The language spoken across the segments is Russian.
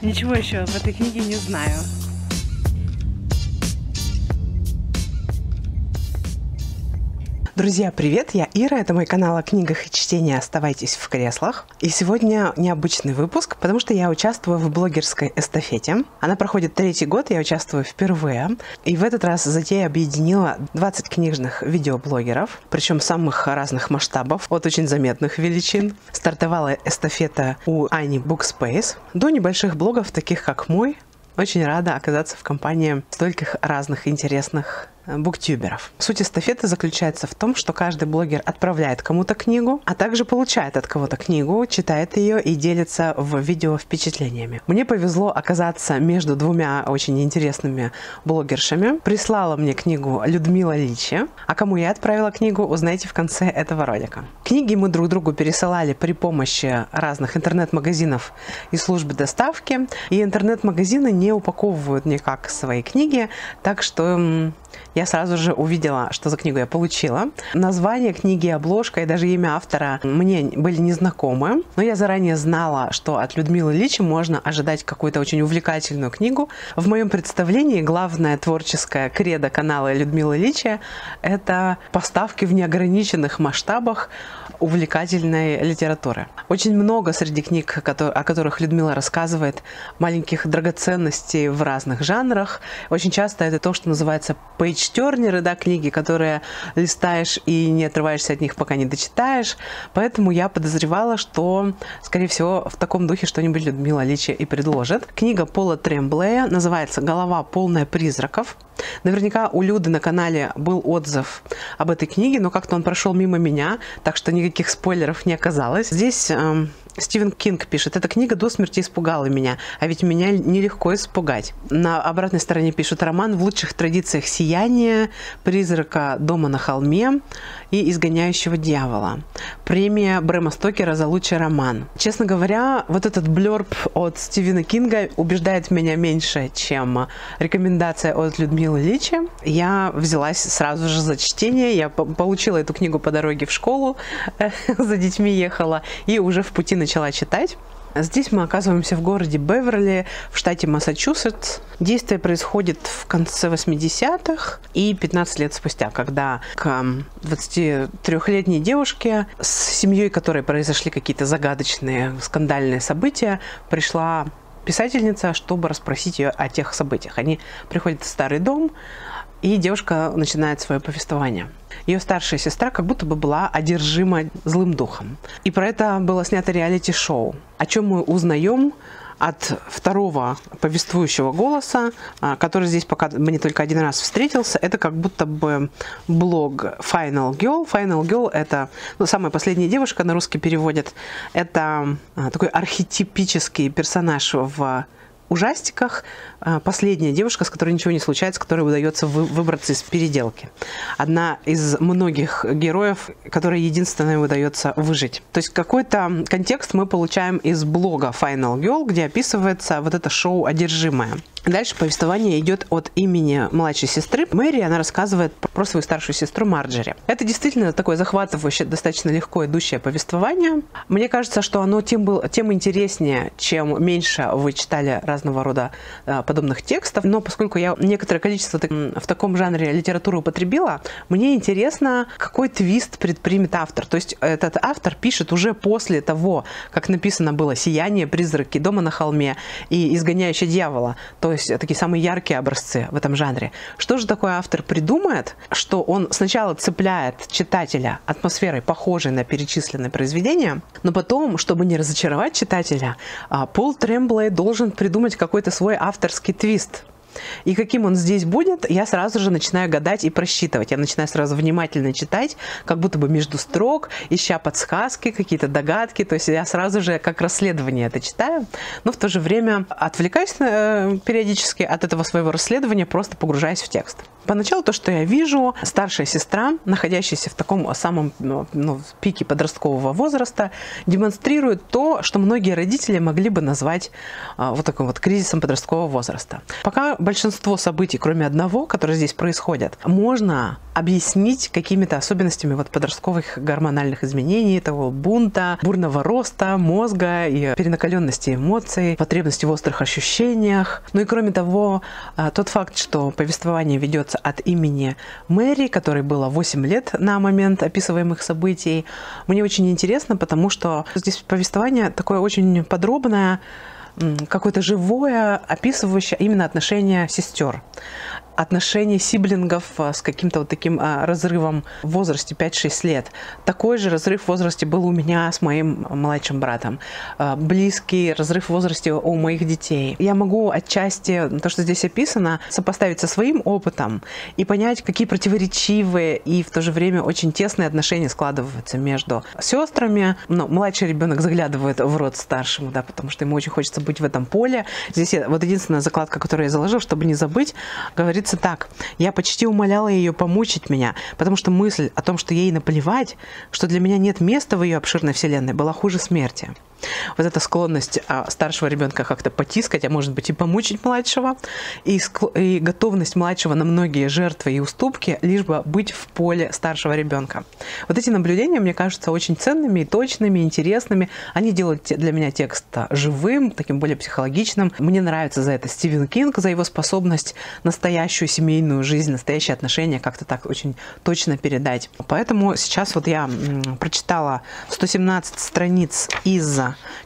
Ничего еще в этой книге не знаю. Друзья, привет! Я Ира, это мой канал о книгах и чтении «Оставайтесь в креслах». И сегодня необычный выпуск, потому что я участвую в блогерской эстафете. Она проходит 3-й год, я участвую впервые. И в этот раз затея объединила 20 книжных видеоблогеров, причем самых разных масштабов, от очень заметных величин. Стартовала эстафета у Ани Bookspace до небольших блогов, таких как мой. Очень рада оказаться в компании стольких разных интересных буктюберов. Суть эстафеты заключается в том, что каждый блогер отправляет кому-то книгу, а также получает от кого-то книгу, читает ее и делится в видео впечатлениями. Мне повезло оказаться между двумя очень интересными блогершами. Прислала мне книгу Людмила Личи, а кому я отправила книгу, узнаете в конце этого ролика. Книги мы друг другу пересылали при помощи разных интернет-магазинов и служб доставки, и интернет-магазины не упаковывают никак свои книги, так что я сразу же увидела, что за книгу я получила. Название книги, обложка и даже имя автора мне были незнакомы, но я заранее знала, что от Людмилы Личи можно ожидать какую-то очень увлекательную книгу. В моем представлении главное творческое кредо канала Людмилы Личи – это поставки в неограниченных масштабах увлекательной литературы. Очень много среди книг, о которых Людмила рассказывает, маленьких драгоценностей в разных жанрах. Очень часто это то, что называется пейдж-тернеры, да, книги, которые листаешь и не отрываешься от них, пока не дочитаешь. Поэтому я подозревала, что, скорее всего, в таком духе что-нибудь Людмила Личи и предложит. Книга Пола Тремблея называется «Голова, полная призраков». Наверняка у Люды на канале был отзыв об этой книге, но как-то он прошел мимо меня, так что никаких спойлеров не оказалось. Здесь Стивен Кинг пишет: «Эта книга до смерти испугала меня, а ведь меня нелегко испугать». На обратной стороне пишут: «Роман в лучших традициях сияния, призрака дома на холме и изгоняющего дьявола. Премия Брэма Стокера за лучший роман». Честно говоря, вот этот блёрб от Стивена Кинга убеждает меня меньше, чем рекомендация от Людмилы Личи. Я взялась сразу же за чтение. Я получила эту книгу по дороге в школу, за детьми ехала и уже в пути начала читать. Здесь мы оказываемся в городе Беверли, в штате Массачусетс. Действие происходит в конце 80-х и 15 лет спустя, когда к 23-летней девушке, с семьей которой произошли какие-то загадочные, скандальные события, пришла писательница, чтобы расспросить ее о тех событиях. Они приходят в старый дом, и девушка начинает свое повествование. Ее старшая сестра как будто бы была одержима злым духом. И про это было снято реалити-шоу, о чем мы узнаем от второго повествующего голоса, который здесь пока мне только один раз встретился. Это как будто бы блог Final Girl. Final Girl — это самая последняя девушка, на русский переводит. Это такой архетипический персонаж в ужастиках, последняя девушка, с которой ничего не случается, которой удается выбраться из переделки. Одна из многих героев, которой единственное удается выжить. То есть какой-то контекст мы получаем из блога Final Girl, где описывается вот это шоу «Одержимое». Дальше повествование идет от имени младшей сестры Мэри. Она рассказывает про свою старшую сестру Марджери. Это действительно такое захватывающее, достаточно легко идущее повествование. Мне кажется, что оно тем интереснее, чем меньше вы читали разного рода подобных текстов. Но поскольку я некоторое количество в таком жанре литературы употребила, мне интересно, какой твист предпримет автор. То есть этот автор пишет уже после того, как написано было «Сияние», «Призраки дома на холме» и «Изгоняющий дьявола». То есть такие самые яркие образцы в этом жанре. Что же такой автор придумает, что он сначала цепляет читателя атмосферой, похожей на перечисленное произведение, но потом, чтобы не разочаровать читателя, Пол Тремблей должен придумать какой-то свой авторский твист. И каким он здесь будет, я сразу же начинаю гадать и просчитывать. Я начинаю сразу внимательно читать, как будто бы между строк, ища подсказки, какие-то догадки. То есть я сразу же как расследование это читаю, но в то же время отвлекаюсь периодически от этого своего расследования, просто погружаясь в текст. Поначалу то, что я вижу, старшая сестра, находящаяся в таком самом пике подросткового возраста, демонстрирует то, что многие родители могли бы назвать вот таким вот кризисом подросткового возраста. Пока большинство событий, кроме одного, которые здесь происходят, можно объяснить какими-то особенностями вот подростковых гормональных изменений, того бунта, бурного роста мозга и перенакаленности эмоций, потребности в острых ощущениях. Ну и кроме того, тот факт, что повествование ведется от имени Мэри, которой было 8 лет на момент описываемых событий, мне очень интересно, потому что здесь повествование такое очень подробное, какое-то живое, описывающее именно отношения сестер. Отношения сиблингов с каким-то вот таким разрывом в возрасте 5-6 лет. Такой же разрыв в возрасте был у меня с моим младшим братом. Близкий разрыв в возрасте у моих детей. Я могу отчасти то, что здесь описано, сопоставить со своим опытом и понять, какие противоречивые и в то же время очень тесные отношения складываются между сестрами. Но младший ребенок заглядывает в рот старшему, да, потому что ему очень хочется быть в этом поле. Здесь вот единственная закладка, которую я заложил, чтобы не забыть, говорится так: я почти умоляла ее помучить меня, потому что мысль о том, что ей наплевать, что для меня нет места в ее обширной вселенной, была хуже смерти. Вот эта склонность старшего ребенка как-то потискать, а может быть и помучить младшего, и готовность младшего на многие жертвы и уступки, лишь бы быть в поле старшего ребенка. Вот эти наблюдения, мне кажутся очень ценными, точными, интересными. Они делают для меня текст живым, таким более психологичным. Мне нравится за это Стивен Кинг, за его способность настоящую семейную жизнь, настоящие отношения как-то так очень точно передать. Поэтому сейчас вот я прочитала 117 страниц из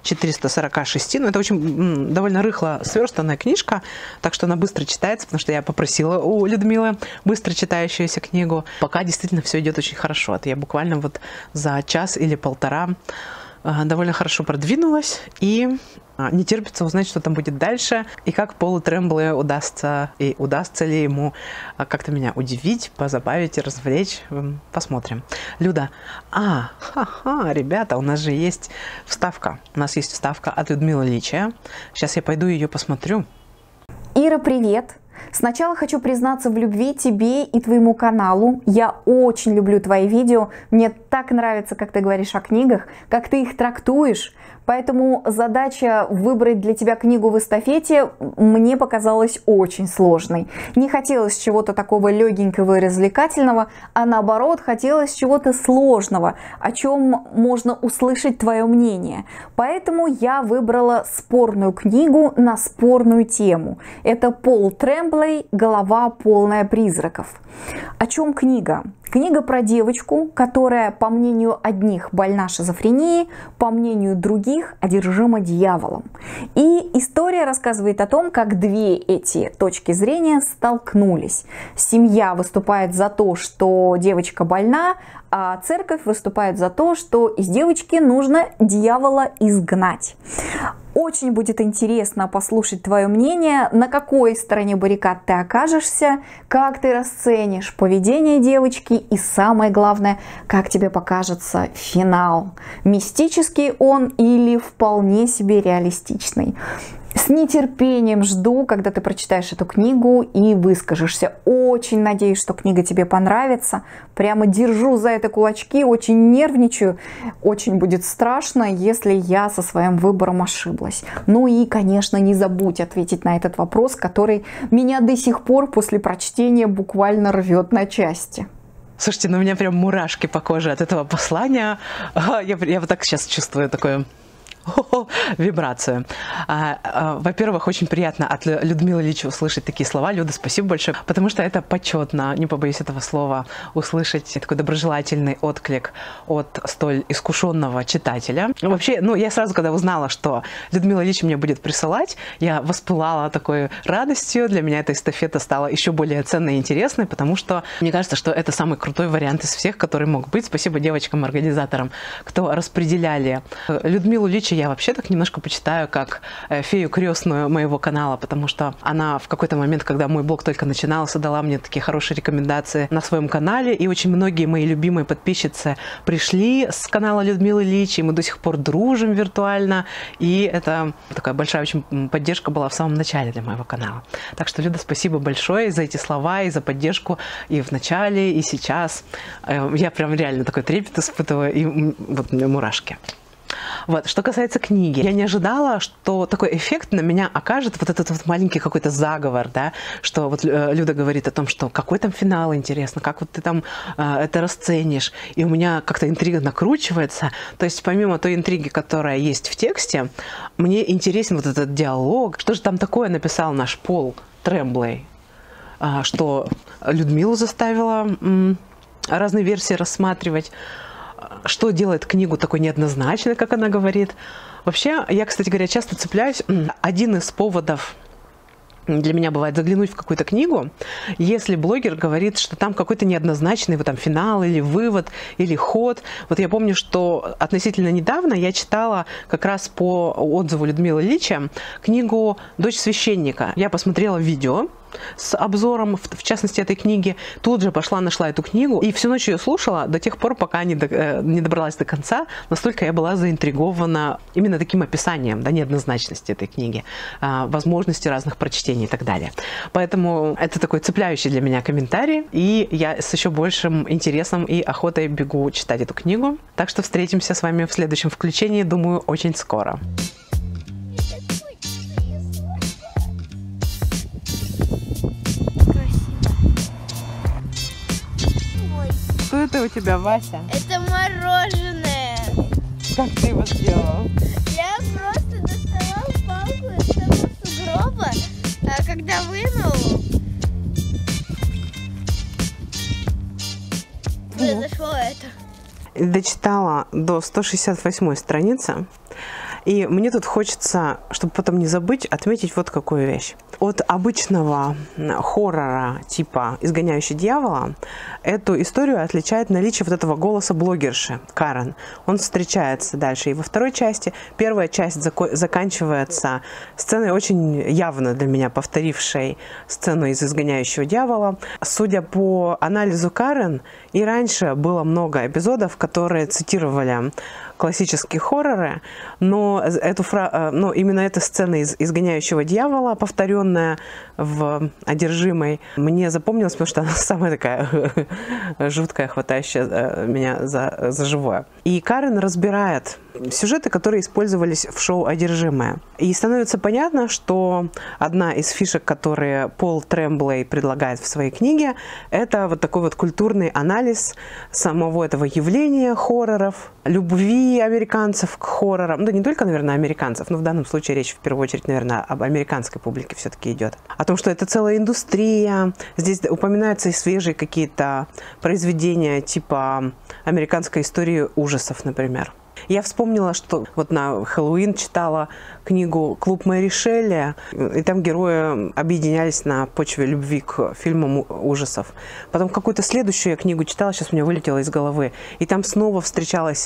446, но это очень довольно рыхло сверстанная книжка, так что она быстро читается, потому что я попросила у Людмилы быстро читающуюся книгу. Пока действительно все идет очень хорошо. Это я буквально вот за час или полтора довольно хорошо продвинулась, и не терпится узнать, что там будет дальше, и как Полу Трембле удастся ли ему как-то меня удивить, позабавить и развлечь. Посмотрим. Люда, ребята, у нас же есть вставка. У нас есть вставка от Людмилы Личия. Сейчас я пойду ее посмотрю. Ира, привет! Сначала хочу признаться в любви тебе и твоему каналу. Я очень люблю твои видео. Мне так нравится, как ты говоришь о книгах, как ты их трактуешь. Поэтому задача выбрать для тебя книгу в эстафете мне показалась очень сложной. Не хотелось чего-то такого легенького и развлекательного, а наоборот хотелось чего-то сложного, о чем можно услышать твое мнение. Поэтому я выбрала спорную книгу на спорную тему. Это Пол Трембле «Голова, полная призраков». О чем книга? Книга про девочку, которая, по мнению одних, больна шизофренией, по мнению других, одержима дьяволом. И история рассказывает о том, как две эти точки зрения столкнулись. Семья выступает за то, что девочка больна, а церковь выступает за то, что из девочки нужно дьявола изгнать. Очень будет интересно послушать твое мнение, на какой стороне баррикад ты окажешься, как ты расценишь поведение девочки и, самое главное, как тебе покажется финал. Мистический он или вполне себе реалистичный. С нетерпением жду, когда ты прочитаешь эту книгу и выскажешься. Очень надеюсь, что книга тебе понравится. Прямо держу за это кулачки, очень нервничаю. Очень будет страшно, если я со своим выбором ошиблась. Ну и, конечно, не забудь ответить на этот вопрос, который меня до сих пор после прочтения буквально рвет на части. Слушайте, ну у меня прям мурашки по коже от этого послания. Я вот так сейчас чувствую такое... вибрацию. Во-первых, очень приятно от Людмилы Личи услышать такие слова. Люда, спасибо большое, потому что это почетно, не побоюсь этого слова, услышать такой доброжелательный отклик от столь искушенного читателя. Вообще, я сразу, когда узнала, что Людмила Личи мне будет присылать, я воспылала такой радостью. Для меня эта эстафета стала еще более ценной и интересной, потому что мне кажется, что это самый крутой вариант из всех, который мог быть. Спасибо девочкам-организаторам, кто распределяли Людмилу Личи. случае я вообще так немножко почитаю как фею крестную моего канала, потому что она в какой-то момент, когда мой блог только начинался, дала мне такие хорошие рекомендации на своем канале, и очень многие мои любимые подписчицы пришли с канала Людмилы Лич, и мы до сих пор дружим виртуально, и это такая большая очень поддержка была в самом начале для моего канала. Так что, Люда, спасибо большое за эти слова и за поддержку и в начале, и сейчас. Я прям реально такой трепет испытываю, и вот у меня мурашки. Вот. Что касается книги, я не ожидала, что такой эффект на меня окажет вот этот вот маленький какой-то заговор, да, что вот Люда говорит о том, что какой там финал, интересно, как вот ты там это расценишь, и у меня как-то интрига накручивается, то есть помимо той интриги, которая есть в тексте, мне интересен вот этот диалог, что же там такое написал наш Пол Тремблей, что Людмилу заставила разные версии рассматривать, что делает книгу такой неоднозначной, как она говорит. Вообще, я, кстати говоря, часто цепляюсь. Один из поводов для меня бывает заглянуть в какую-то книгу, если блогер говорит, что там какой-то неоднозначный вот там финал или вывод, или ход. Вот я помню, что относительно недавно я читала как раз по отзыву Людмилы Лича книгу «Дочь священника». Я посмотрела видео с обзором, в частности, этой книги. Тут же пошла, нашла эту книгу и всю ночь ее слушала до тех пор, пока не добралась до конца. Настолько я была заинтригована именно таким описанием, да, неоднозначности этой книги, возможности разных прочтений и так далее. Поэтому это такой цепляющий для меня комментарий, и я с еще большим интересом и охотой бегу читать эту книгу. Так что встретимся с вами в следующем включении, думаю, очень скоро. Что это у тебя, Вася? Это мороженое. Как ты его сделал? Я просто доставал палку из того сугроба, а когда вынул, произошло это. Дочитала до 168 страницы. И мне тут хочется, чтобы потом не забыть, отметить вот какую вещь. От обычного хоррора типа «Изгоняющий дьявола» эту историю отличает наличие вот этого голоса блогерши Карен. Он встречается дальше и во второй части. Первая часть заканчивается сценой, очень явно для меня повторившей сцену из «Изгоняющего дьявола». Судя по анализу Карен, и раньше было много эпизодов, которые цитировали классические хорроры, но именно эта сцена из «Изгоняющего дьявола», повторенная в «Одержимой», мне запомнилась, потому что она самая такая жуткая, хватающая меня за живое. И Карен разбирает сюжеты, которые использовались в шоу «Одержимая». И становится понятно, что одна из фишек, которые Пол Тремблей предлагает в своей книге, это вот такой вот культурный анализ самого этого явления хорроров, любви американцев к хоррорам. Да не только, наверное, американцев, но в данном случае речь в первую очередь, наверное, об американской публике все-таки идет. О том, что это целая индустрия. Здесь упоминаются и свежие какие-то произведения типа «Американской истории ужасов», например. Я вспомнила, что вот на Хэллоуин читала книгу «Клуб Мэри Шелли», и там герои объединялись на почве любви к фильмам ужасов. Потом какую-то следующую я книгу читала, сейчас у меня вылетело из головы, и там снова встречалась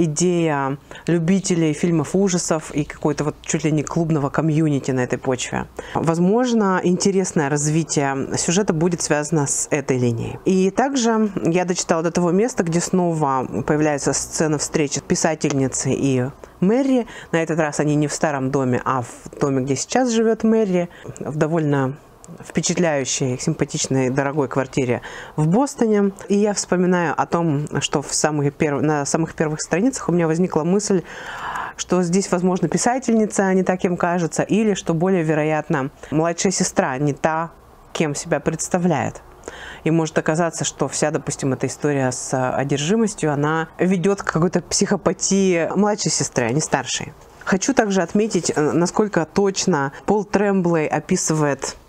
идея любителей фильмов ужасов и какой-то вот чуть ли не клубного комьюнити на этой почве. Возможно, интересное развитие сюжета будет связано с этой линией. И также я дочитала до того места, где снова появляется сцена встречи писательницы и Мэри. На этот раз они не в старом доме, а в доме, где сейчас живет Мэри, в довольно впечатляющей, симпатичной, дорогой квартире в Бостоне. И я вспоминаю о том, что на самых первых страницах у меня возникла мысль, что здесь, возможно, писательница не та, кем кажется, или, что более вероятно, младшая сестра не та, кем себя представляет. И может оказаться, что вся, допустим, эта история с одержимостью, она ведет к какой-то психопатии младшей сестры, а не старшей. Хочу также отметить, насколько точно Пол Тремблей описывает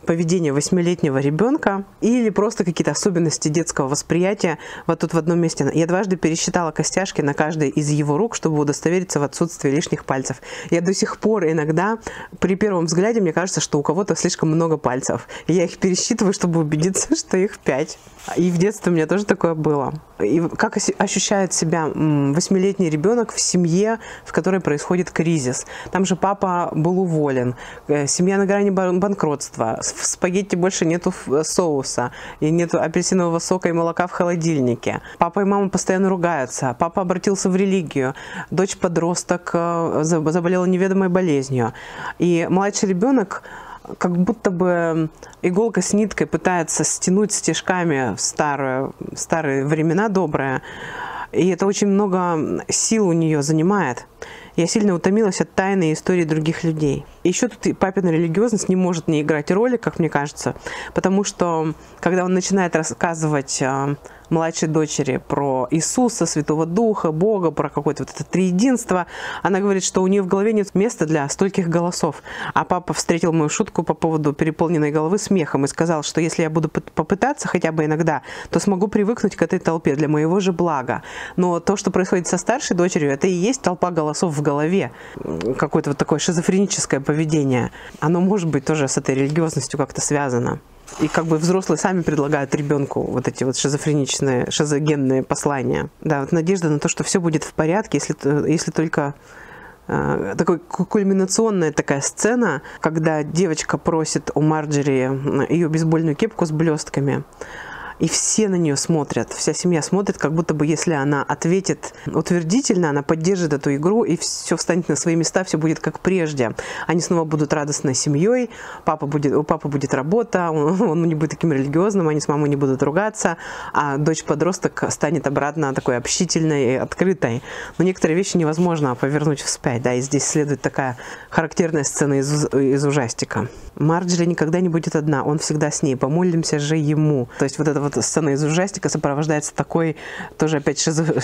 поведение 8-летнего ребенка или просто какие-то особенности детского восприятия. Вот тут в одном месте я дважды пересчитала костяшки на каждой из его рук, чтобы удостовериться в отсутствии лишних пальцев. Я до сих пор иногда при первом взгляде мне кажется, что у кого-то слишком много пальцев. И я их пересчитываю, чтобы убедиться, что их 5. И в детстве у меня тоже такое было. И как ощущает себя 8-летний ребенок в семье, в которой происходит кризис? Там же папа был уволен, семья на грани банкротства, в спагетти больше нету соуса, и нету апельсинового сока и молока в холодильнике. Папа и мама постоянно ругаются, папа обратился в религию, дочь-подросток заболела неведомой болезнью. И младший ребенок как будто бы иголка с ниткой пытается стянуть стежками в старые времена добрые. И это очень много сил у нее занимает. Я сильно утомилась от тайны и истории других людей. И еще тут папина религиозность не может не играть роли, как мне кажется, потому что, когда он начинает рассказывать младшей дочери про Иисуса, Святого Духа, Бога, про какое-то вот это триединство, она говорит, что у нее в голове нет места для стольких голосов. А папа встретил мою шутку по поводу переполненной головы смехом и сказал, что если я буду попытаться хотя бы иногда, то смогу привыкнуть к этой толпе для моего же блага. Но то, что происходит со старшей дочерью, это и есть толпа голосов в голове. Какое-то вот такое шизофреническое поведение. Оно может быть тоже с этой религиозностью как-то связано. И как бы взрослые сами предлагают ребенку вот эти вот шизофреничные, шизогенные послания. Да, вот надежда на то, что все будет в порядке, если только такой кульминационная такая сцена, когда девочка просит у Марджери ее бейсбольную кепку с блестками. И все на нее смотрят, вся семья смотрит, как будто бы если она ответит утвердительно, она поддержит эту игру, и все встанет на свои места, все будет как прежде. Они снова будут радостной семьей, у папы будет работа, он не будет таким религиозным, они с мамой не будут ругаться, а дочь-подросток станет обратно такой общительной и открытой. Но некоторые вещи невозможно повернуть вспять, да, и здесь следует такая характерная сцена из ужастика. Марджери никогда не будет одна, он всегда с ней, помолимся же ему. То есть вот эта вот сцена из ужастика сопровождается такой, тоже опять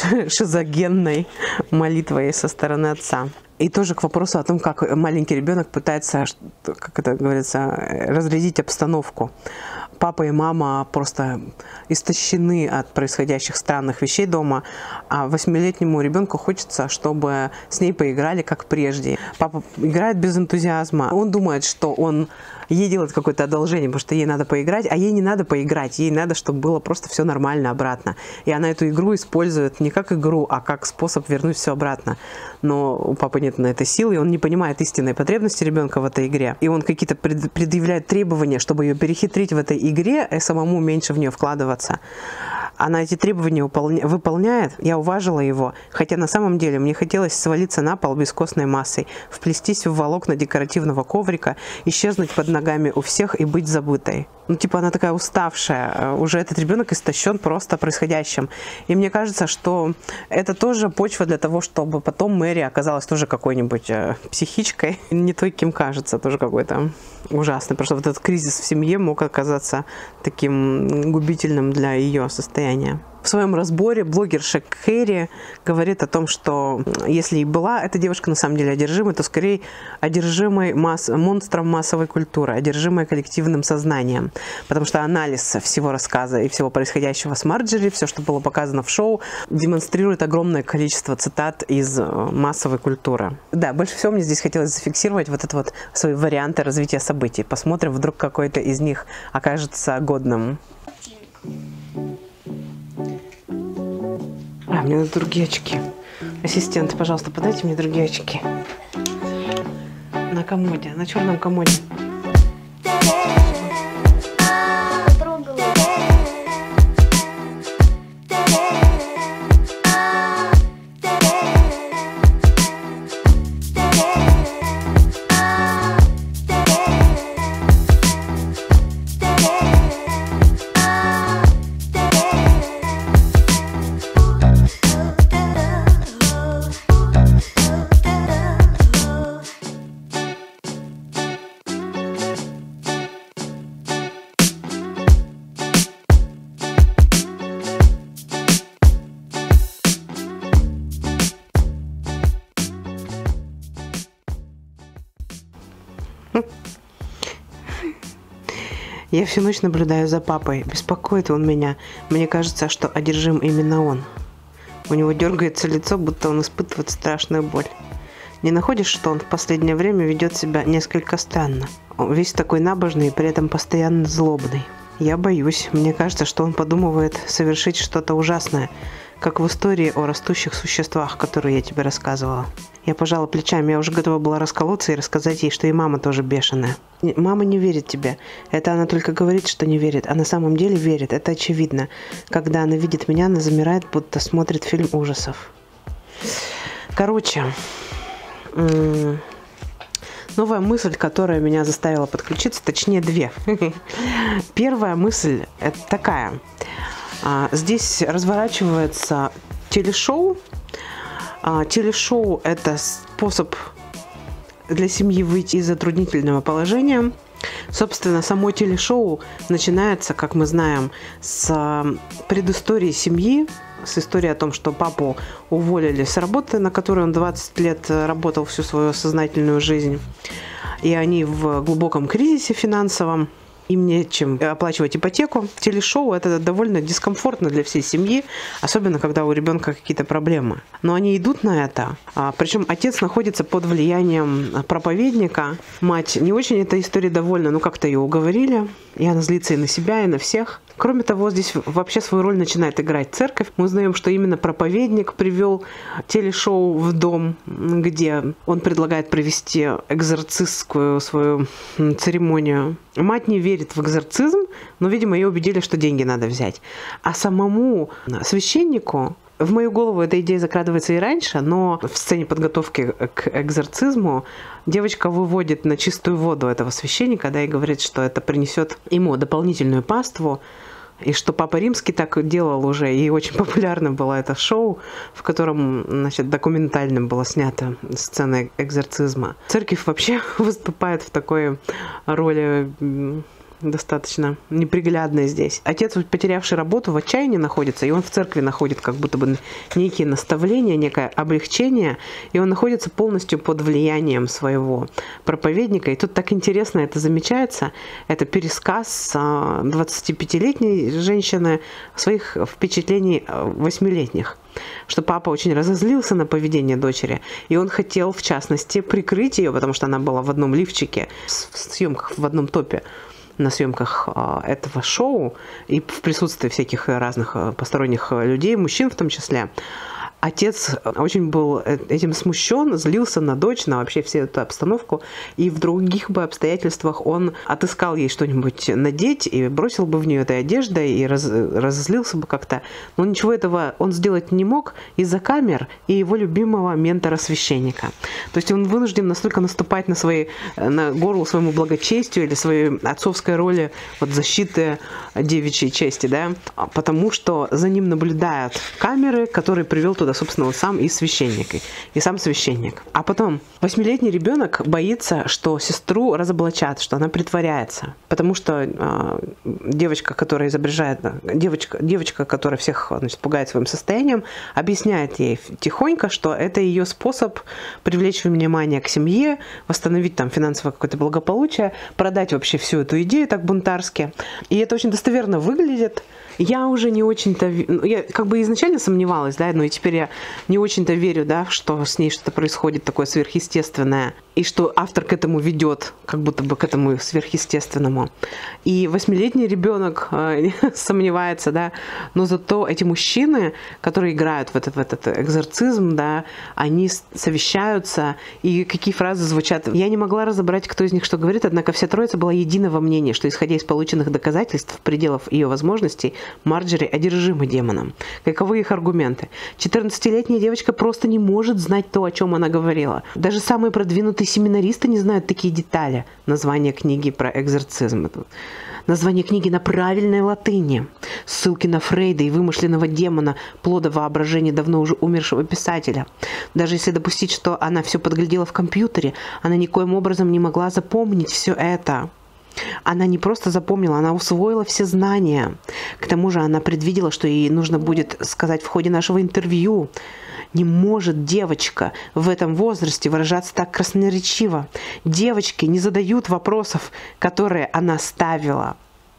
шизогенной молитвой со стороны отца. И тоже к вопросу о том, как маленький ребенок пытается, как это говорится, разрядить обстановку. Папа и мама просто истощены от происходящих странных вещей дома, а 8-летнему ребенку хочется, чтобы с ней поиграли как прежде. Папа играет без энтузиазма. Он думает, что он ей делает какое-то одолжение, потому что ей надо поиграть, а ей не надо поиграть, ей надо, чтобы было просто все нормально обратно. И она эту игру использует не как игру, а как способ вернуть все обратно. Но у папы нет на это сил, и он не понимает истинной потребности ребенка в этой игре. И он какие-то предъявляет требования, чтобы ее перехитрить в этой игре, и самому меньше в нее вкладываться. Она эти требования выполняет, я уважила его, хотя на самом деле мне хотелось свалиться на пол бескостной массой, вплестись в волокна декоративного коврика, исчезнуть под ногами у всех и быть забытой. Ну, типа, она такая уставшая, уже этот ребенок истощен просто происходящим. И мне кажется, что это тоже почва для того, чтобы потом Мэри оказалась тоже какой-нибудь психичкой, не той, кем кажется, тоже какой-то ужасный. Потому что вот этот кризис в семье мог оказаться таким губительным для ее состояния. В своем разборе блогерша Кэрри говорит о том, что если и была эта девушка на самом деле одержимой, то скорее одержимой монстром массовой культуры, одержимой коллективным сознанием. Потому что анализ всего рассказа и всего происходящего с Марджери, все, что было показано в шоу, демонстрирует огромное количество цитат из массовой культуры. Да, больше всего мне здесь хотелось зафиксировать вот это вот свои варианты развития событий. Посмотрим, вдруг какой-то из них окажется годным. Мне надо другие очки. Ассистент, пожалуйста, подайте мне другие очки. На комоде, на черном комоде. Я всю ночь наблюдаю за папой. Беспокоит он меня. Мне кажется, что одержим именно он. У него дергается лицо, будто он испытывает страшную боль. Не находишь, что он в последнее время ведет себя несколько странно? Он весь такой набожный и при этом постоянно злобный. Я боюсь. Мне кажется, что он подумывает совершить что-то ужасное, как в истории о растущих существах, которую я тебе рассказывала. Я пожала плечами, я уже готова была расколоться и рассказать ей, что и мама тоже бешеная. Мама не верит тебе. Это она только говорит, что не верит, а на самом деле верит. Это очевидно. Когда она видит меня, она замирает, будто смотрит фильм ужасов. Короче, новая мысль, которая меня заставила подключиться, точнее две. Первая мысль это такая. Здесь разворачивается телешоу. Телешоу – это способ для семьи выйти из затруднительного положения. Собственно, само телешоу начинается, как мы знаем, с предыстории семьи, с истории о том, что папу уволили с работы, на которой он 20 лет работал всю свою сознательную жизнь. И они в глубоком кризисе финансовом. Им нечем оплачивать ипотеку. Телешоу – это довольно дискомфортно для всей семьи, особенно когда у ребенка какие-то проблемы. Но они идут на это. Причем отец находится под влиянием проповедника. Мать не очень этой историей довольна, но как-то ее уговорили. И она злится и на себя, и на всех. Кроме того, здесь вообще свою роль начинает играть церковь. Мы узнаем, что именно проповедник привел телешоу в дом, где он предлагает провести экзорцистскую свою церемонию. Мать не верит в экзорцизм, но, видимо, ее убедили, что деньги надо взять. А самому священнику, в мою голову эта идея закрадывается и раньше, но в сцене подготовки к экзорцизму девочка выводит на чистую воду этого священника, да, и говорит, что это принесет ему дополнительную паству, и что Папа Римский так делал уже, и очень популярно было это шоу, в котором, значит, документально была снята сцена экзорцизма. Церковь вообще выступает в такой роли достаточно неприглядная здесь. Отец, потерявший работу, в отчаянии находится, и он в церкви находит как будто бы некие наставления, некое облегчение, и он находится полностью под влиянием своего проповедника. И тут так интересно это замечается. Это пересказ 25-летней женщины своих впечатлений 8-летних. Что папа очень разозлился на поведение дочери, и он хотел, в частности, прикрыть ее, потому что она была в одном лифчике, в съемках, в одном топе, на съемках этого шоу и в присутствии всяких разных посторонних людей, мужчин в том числе. Отец очень был этим смущен, злился на дочь, на вообще всю эту обстановку, и в других бы обстоятельствах он отыскал ей что-нибудь надеть и бросил бы в нее этой одеждой и разозлился бы как-то. Но ничего этого он сделать не мог из-за камер и его любимого ментора-священника. То есть он вынужден настолько наступать на горло своему благочестию или своей отцовской роли вот, защиты девичьей чести, да, потому что за ним наблюдают камеры, которые привел туда, собственно, он сам и священник, и сам священник. А потом 8-летний ребенок боится, что сестру разоблачат, что она притворяется. Потому что девочка, которая изображает, девочка, которая всех, значит, пугает своим состоянием, объясняет ей тихонько, что это ее способ привлечь внимание к семье, восстановить там финансовое какое-то благополучие, продать вообще всю эту идею так бунтарски. И это очень достоверно выглядит. Я уже не очень-то... Я как бы изначально сомневалась, да, но и теперь я не очень-то верю, да, что с ней что-то происходит такое сверхъестественное, и что автор к этому ведет, как будто бы к этому сверхъестественному. И 8-летний ребенок сомневается, да, но зато эти мужчины, которые играют в этот экзорцизм, да, они совещаются, и какие фразы звучат. Я не могла разобрать, кто из них что говорит, однако вся троица была единого мнения, что, исходя из полученных доказательств, пределов ее возможностей, Марджери одержима демоном. Каковы их аргументы? 14-летняя девочка просто не может знать то, о чем она говорила. Даже самые продвинутые семинаристы не знают такие детали. Название книги про экзорцизм. Название книги на правильной латыни. Ссылки на Фрейда и вымышленного демона, плода воображения давно уже умершего писателя. Даже если допустить, что она все подглядела в компьютере, она никоим образом не могла запомнить все это. Она не просто запомнила, она усвоила все знания. К тому же она предвидела, что ей нужно будет сказать в ходе нашего интервью. Не может девочка в этом возрасте выражаться так красноречиво. Девочки не задают вопросов, которые она ставила.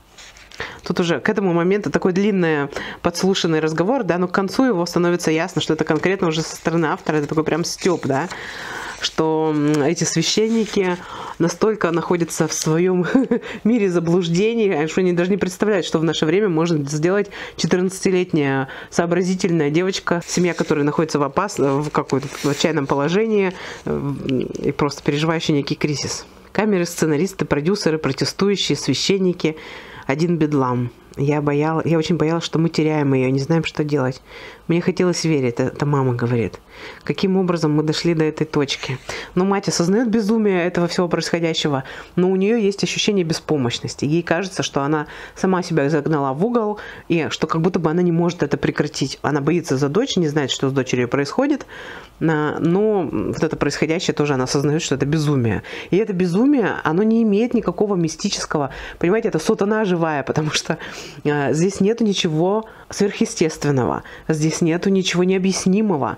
Тут уже к этому моменту такой длинный подслушанный разговор, да, но к концу его становится ясно, что это конкретно уже со стороны автора, это такой прям стёб, да, что эти священники настолько находятся в своем мире заблуждений, что они даже не представляют, что в наше время может сделать 14-летняя сообразительная девочка, семья которой находится в какой-то отчаянном положении и просто переживающая некий кризис. Камеры, сценаристы, продюсеры, протестующие, священники. Один бедлам. Я очень боялась, что мы теряем ее, не знаем, что делать. Мне хотелось верить, это мама говорит. Каким образом мы дошли до этой точки? Но мать осознает безумие этого всего происходящего, но у нее есть ощущение беспомощности. Ей кажется, что она сама себя загнала в угол, и что как будто бы она не может это прекратить. Она боится за дочь, не знает, что с дочерью происходит, но вот это происходящее тоже она осознает, что это безумие. И это безумие, оно не имеет никакого мистического, понимаете, это сатана живая, потому что здесь нету ничего сверхъестественного, здесь нету ничего необъяснимого,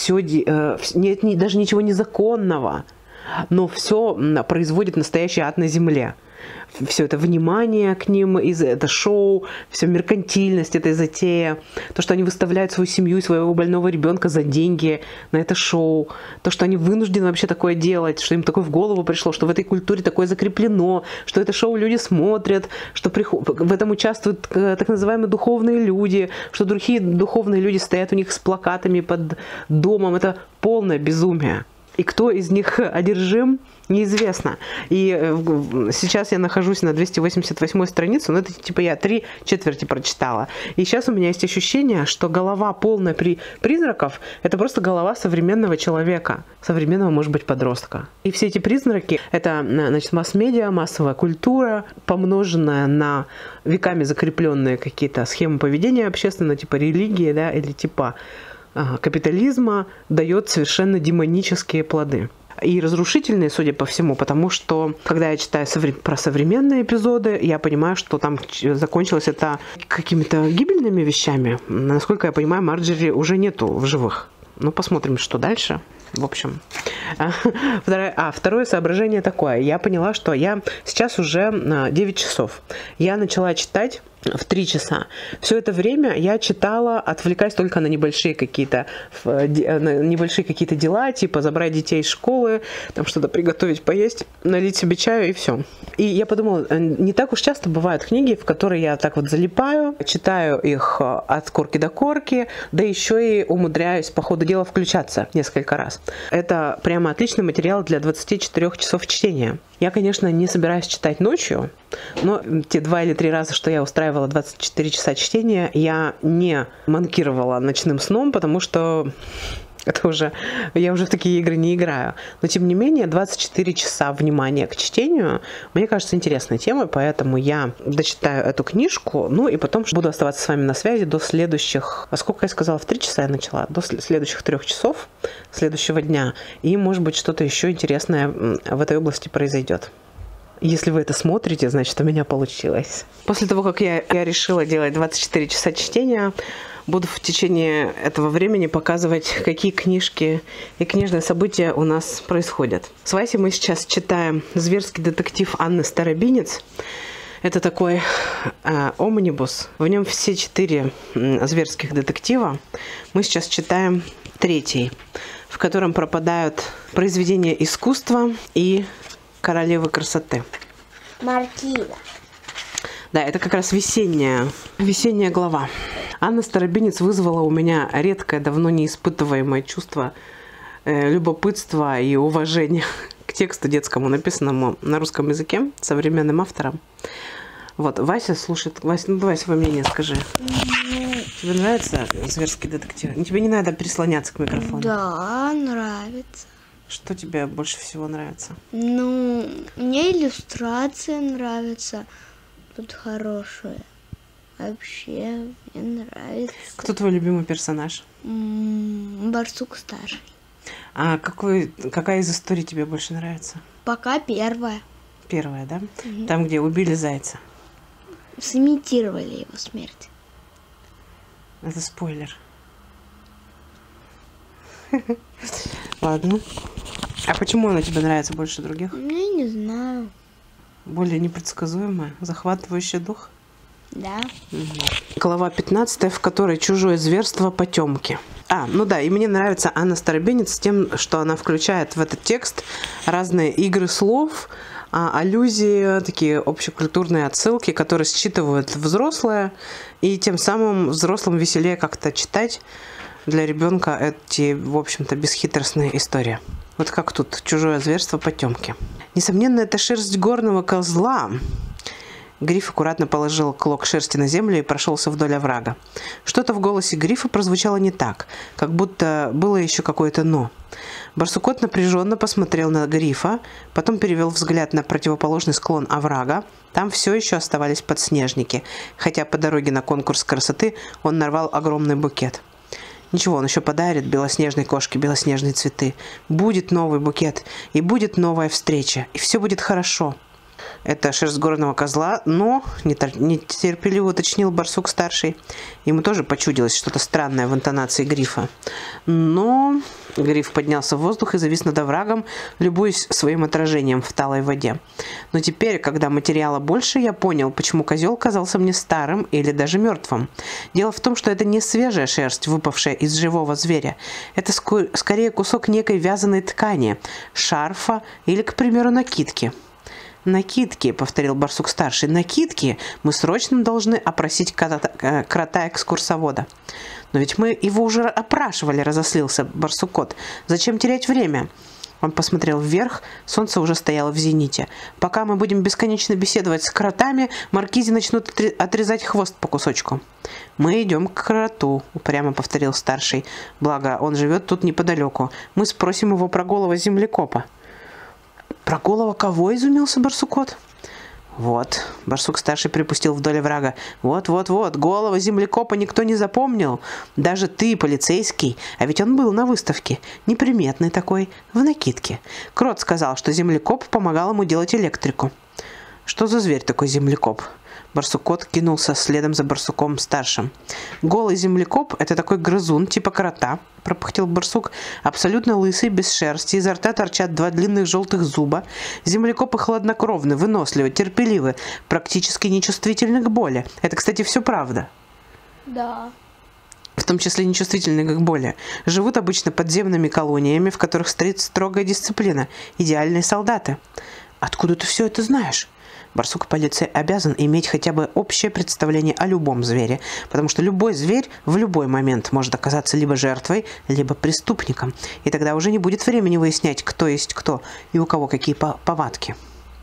нет даже ничего незаконного, но все производит настоящий ад на земле. Все это внимание к ним, это шоу, вся меркантильность этой затея, то, что они выставляют свою семью и своего больного ребенка за деньги на это шоу, то, что они вынуждены вообще такое делать, что им такое в голову пришло, что в этой культуре такое закреплено, что это шоу люди смотрят, что в этом участвуют так называемые духовные люди, что другие духовные люди стоят у них с плакатами под домом. Это полное безумие. И кто из них одержим, неизвестно. И сейчас я нахожусь на 288 странице, но это типа я 3/4 прочитала. И сейчас у меня есть ощущение, что голова полная призраков – это просто голова современного человека, современного, может быть, подростка. И все эти призраки – это, значит, масс-медиа, массовая культура, помноженная на веками закрепленные какие-то схемы поведения общественного, типа религии, да, или типа капитализма, дает совершенно демонические плоды. И разрушительные, судя по всему, потому что, когда я читаю про современные эпизоды, я понимаю, что там закончилось это какими-то гибельными вещами. Насколько я понимаю, Марджери уже нету в живых. Ну, посмотрим, что дальше. В общем. Второе соображение такое. Я поняла, что я сейчас уже 9 часов. Я начала читать в 3 часа. Все это время я читала, отвлекаясь только на небольшие какие-то дела, типа забрать детей из школы, там что-то приготовить, поесть, налить себе чаю и все. И я подумала, не так уж часто бывают книги, в которые я так вот залипаю, читаю их от корки до корки, да еще и умудряюсь по ходу дела включаться несколько раз. Это прямо отличный материал для 24 часов чтения. Я, конечно, не собираюсь читать ночью, но те 2 или 3 раза, что я устраивала 24 часа чтения, я не манкировала ночным сном, потому что я уже в такие игры не играю. Но, тем не менее, 24 часа внимания к чтению, мне кажется, интересной темой, поэтому я дочитаю эту книжку, ну и потом буду оставаться с вами на связи до следующих, сколько я сказала, в 3 часа я начала, до следующих 3 часов следующего дня, и, может быть, что-то еще интересное в этой области произойдет. Если вы это смотрите, значит, у меня получилось. После того, как я решила делать 24 часа чтения, буду в течение этого времени показывать, какие книжки и книжные события у нас происходят. С Васей мы сейчас читаем «Зверский детектив» Анны Старобинец. Это такой омнибус. В нем все 4 зверских детектива. Мы сейчас читаем 3-й, в котором пропадают произведения искусства и королевы красоты. Маркиза. Да, это как раз весенняя глава. Анна Старобинец вызвала у меня редкое, давно не испытываемое чувство любопытства и уважения к тексту детскому, написанному на русском языке современным автором. Вот, Вася слушает. Вася, ну давай свое мнение скажи. Тебе нравится «Зверский детектив»? Тебе не надо прислоняться к микрофону. Да, нравится. Что тебе больше всего нравится? Ну, мне иллюстрации нравятся. Тут хорошие. Вообще, мне нравится. Кто твой любимый персонаж? Барсук старший. А какая из историй тебе больше нравится? Пока первая. Первая, да? Там, где убили зайца. Сымитировали его смерть. Это спойлер. Ладно. А почему она тебе нравится больше других? Я не знаю. Более непредсказуемая, захватывающая дух? Да. Глава 15, в которой чужое зверство потемки. Ну да, и мне нравится Анна Старобинец тем, что она включает в этот текст разные игры слов, аллюзии, такие общекультурные отсылки, которые считывают взрослые, и тем самым взрослым веселее как-то читать для ребенка эти, в общем-то, бесхитростные истории. Вот как тут чужое зверство потемки. Несомненно, это шерсть горного козла. Гриф аккуратно положил клок шерсти на землю и прошелся вдоль оврага. Что-то в голосе Грифа прозвучало не так, как будто было еще какое-то «но». Барсукот напряженно посмотрел на Грифа, потом перевел взгляд на противоположный склон оврага. Там все еще оставались подснежники, хотя по дороге на конкурс красоты он нарвал огромный букет. Ничего, он еще подарит белоснежной кошке белоснежные цветы. Будет новый букет, и будет новая встреча, и все будет хорошо. Это шерсть горного козла, но нетерпеливо уточнил Барсук-старший. Ему тоже почудилось что-то странное в интонации Грифа. Но Гриф поднялся в воздух и завис над оврагом, любуясь своим отражением в талой воде. Но теперь, когда материала больше, я понял, почему козел казался мне старым или даже мертвым. Дело в том, что это не свежая шерсть, выпавшая из живого зверя. Это скорее кусок некой вязаной ткани, шарфа или, к примеру, накидки. «Накидки», — повторил Барсук-старший, — «накидки. Мы срочно должны опросить крота-экскурсовода». «Но ведь мы его уже опрашивали», — разозлился Барсукот. «Зачем терять время?» Он посмотрел вверх, солнце уже стояло в зените. «Пока мы будем бесконечно беседовать с кротами, маркизи начнут отрезать хвост по кусочку». «Мы идем к кроту», — упрямо повторил старший. «Благо, он живет тут неподалеку. Мы спросим его про голого землекопа». «Про голого кого?» — изумился Барсукот. «Вот», — Барсук-старший припустил вдоль оврага. «Вот, голого землекопа никто не запомнил. Даже ты, полицейский. А ведь он был на выставке. Неприметный такой, в накидке. Крот сказал, что землекоп помогал ему делать электрику». «Что за зверь такой землекоп?» Барсукот кинулся следом за Барсуком-старшим. «Голый землекоп — это такой грызун, типа крота», — пропыхтел Барсук, «абсолютно лысый, без шерсти, изо рта торчат два длинных желтых зуба. Землекопы хладнокровны, выносливы, терпеливы, практически нечувствительны к боли. Это, кстати, все правда». Да. В том числе нечувствительны к боли. Живут обычно подземными колониями, в которых стоит строгая дисциплина. Идеальные солдаты. «Откуда ты все это знаешь?» Барсук-полицей обязан иметь хотя бы общее представление о любом звере, потому что любой зверь в любой момент может оказаться либо жертвой, либо преступником, и тогда уже не будет времени выяснять, кто есть кто и у кого какие повадки.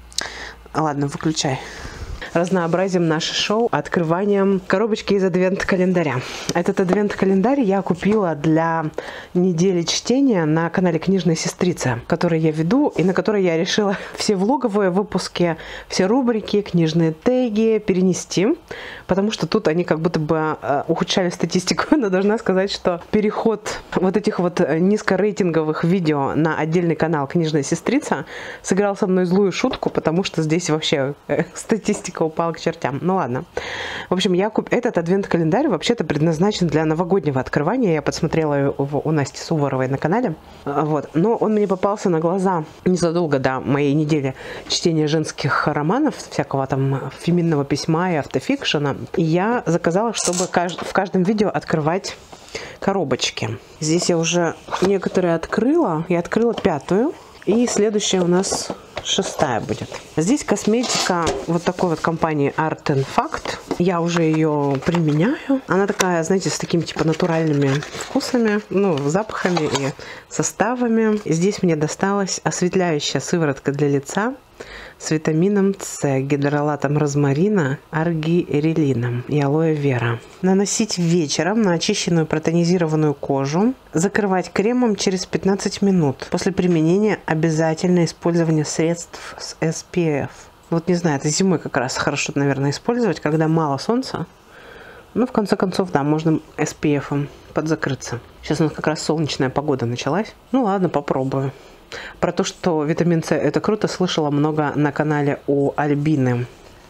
Ладно, выключай. Разнообразим наше шоу открыванием коробочки из адвент-календаря. Этот адвент-календарь я купила для недели чтения на канале «Книжная сестрица», который я веду и на которой я решила все влоговые выпуски, все рубрики, книжные теги перенести, потому что тут они как будто бы ухудшали статистику. Но должна сказать, что переход вот этих вот низкорейтинговых видео на отдельный канал «Книжная сестрица» сыграл со мной злую шутку, потому что здесь вообще статистика упала к чертям. Ну ладно. В общем, этот адвент-календарь вообще-то предназначен для новогоднего открывания. Я подсмотрела его у Насти Суворовой на канале. Вот. Но он мне попался на глаза незадолго до моей недели чтения женских романов, всякого там феминного письма и автофикшена. И я заказала, чтобы в каждом видео открывать коробочки. Здесь я уже некоторые открыла. Я открыла 5-ю. И следующая у нас 6-я будет. Здесь косметика вот такой вот компании Art and Fact. Я уже ее применяю. Она такая, знаете, с такими типа натуральными вкусами, ну, запахами и составами. Здесь мне досталась осветляющая сыворотка для лица с витамином С, гидролатом розмарина, аргирелином и алоэ вера. Наносить вечером на очищенную протонизированную кожу. Закрывать кремом через 15 минут. После применения обязательно использование средств с SPF. Вот не знаю, это зимой как раз хорошо, наверное, использовать, когда мало солнца. Ну, в конце концов, да, можно SPF-ом подзакрыться. Сейчас у нас как раз солнечная погода началась. Ну ладно, попробую. Про то, что витамин С это круто, слышала много на канале у Альбины.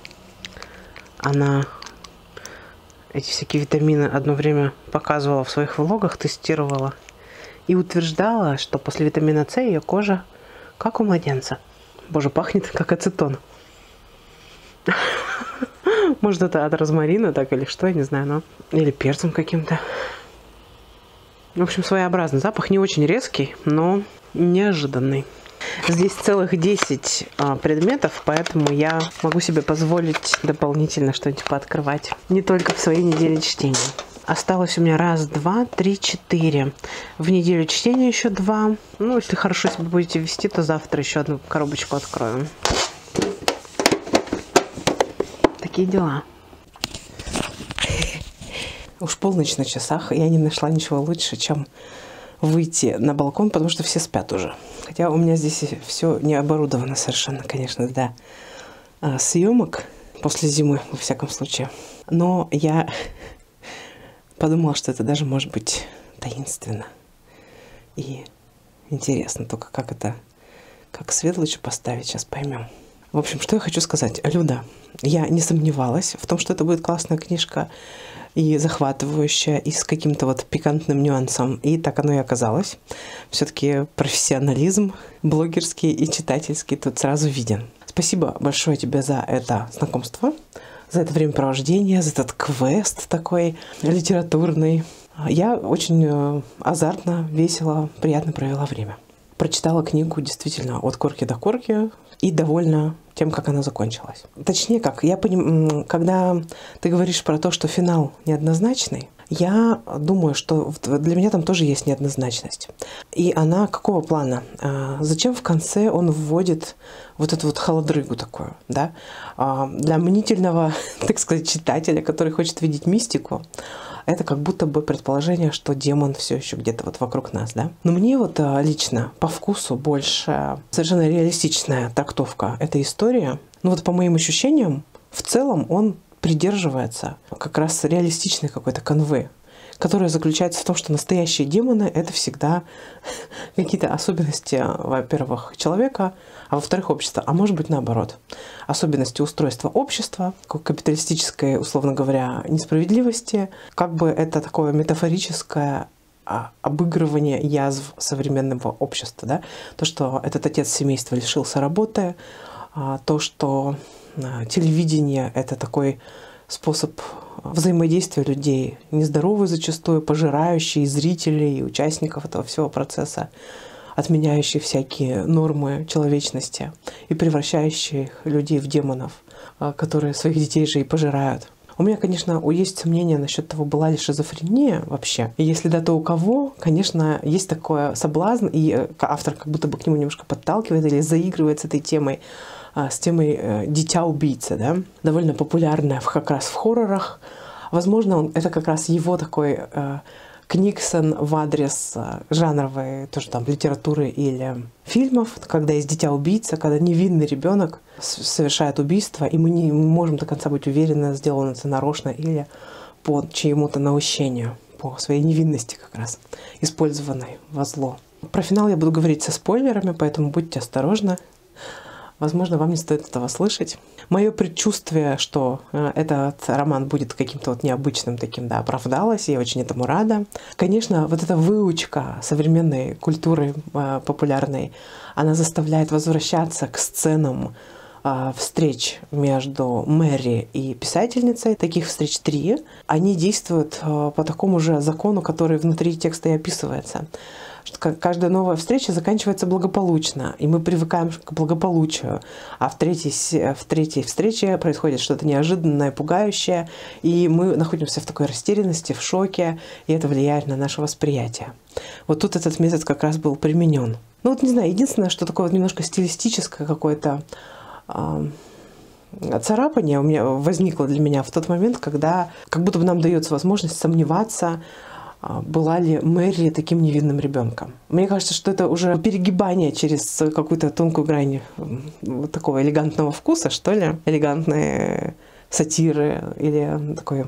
Она эти всякие витамины одно время показывала в своих влогах, тестировала. И утверждала, что после витамина С ее кожа как у младенца. Боже, пахнет как ацетон. Может, это от розмарина так или что, я не знаю, но... Или перцем каким-то. В общем, своеобразный запах, не очень резкий, но неожиданный. Здесь целых 10 предметов, поэтому я могу себе позволить дополнительно что-нибудь пооткрывать. Не только в своей неделе чтения. Осталось у меня 1, 2, 3, 4. В неделю чтения еще 2. Ну, если хорошо себя будете вести, то завтра еще одну коробочку открою. Такие дела. Уж полночь на часах, я не нашла ничего лучше, чем выйти на балкон, потому что все спят уже. Хотя у меня здесь все не оборудовано совершенно, конечно, для съемок после зимы, во всяком случае. Но я подумала, что это даже может быть таинственно и интересно. Только как свет лучше поставить, сейчас поймем. В общем, что я хочу сказать. Люда, я не сомневалась в том, что это будет классная книжка и захватывающая, и с каким-то вот пикантным нюансом. И так оно и оказалось. Все-таки профессионализм блогерский и читательский тут сразу виден. Спасибо большое тебе за это знакомство, за это времяпровождение, за этот квест такой литературный. Я очень азартно, весело, приятно провела время. Прочитала книгу действительно от корки до корки и довольна тем, как она закончилась. Точнее, когда ты говоришь про то, что финал неоднозначный, я думаю, что для меня там тоже есть неоднозначность. И она какого плана? Зачем в конце он вводит вот эту вот холодрыгу такую, да? Для мнительного, так сказать, читателя, который хочет видеть мистику, это как будто бы предположение, что демон все еще где-то вот вокруг нас, да? Но мне вот лично по вкусу больше совершенно реалистичная трактовка этой истории. Ну вот по моим ощущениям, в целом он придерживается как раз реалистичной какой-то канвы, которая заключается в том, что настоящие демоны — это всегда какие-то особенности, во-первых, человека, а во-вторых, общества, а может быть наоборот. Особенности устройства общества, капиталистической, условно говоря, несправедливости, как бы это такое метафорическое обыгрывание язв современного общества. Да? То, что этот отец семейства лишился работы, то, что телевидение — это такой способ взаимодействия людей, нездоровый зачастую, пожирающий зрителей и участников этого всего процесса, отменяющий всякие нормы человечности и превращающий людей в демонов, которые своих детей же и пожирают. У меня, конечно, есть сомнения насчет того, была ли шизофрения вообще. И если да, то у кого, конечно, есть такой соблазн, и автор как будто бы к нему немножко подталкивает или заигрывает с этой темой, с темой «дитя-убийца», да? Довольно популярная как раз в хоррорах. Возможно, это как раз его такой книксон в адрес жанровой тоже там литературы или фильмов, когда есть дитя-убийца, когда невинный ребенок совершает убийство, и мы не можем до конца быть уверены, сделано это нарочно или по чьему-то наущению, по своей невинности как раз, использованной во зло. Про финал я буду говорить со спойлерами, поэтому будьте осторожны. Возможно, вам не стоит этого слышать. Мое предчувствие, что этот роман будет каким-то вот необычным таким, да, оправдалось, и я очень этому рада. Конечно, вот эта выучка современной культуры популярной, она заставляет возвращаться к сценам встреч между Мэри и писательницей. Таких встреч 3. Они действуют по такому же закону, который внутри текста и описывается. Каждая новая встреча заканчивается благополучно, и мы привыкаем к благополучию. А в третьей встрече происходит что-то неожиданное, пугающее, и мы находимся в такой растерянности, в шоке, и это влияет на наше восприятие. Вот тут этот метод как раз был применен. Ну вот не знаю, единственное, что такое вот немножко стилистическое какое-то царапание у меня возникло для меня в тот момент, когда как будто бы нам дается возможность сомневаться, была ли Мэри таким невинным ребенком. Мне кажется, что это уже перегибание через какую-то тонкую грань вот такого элегантного вкуса, что ли, элегантной сатиры или такой,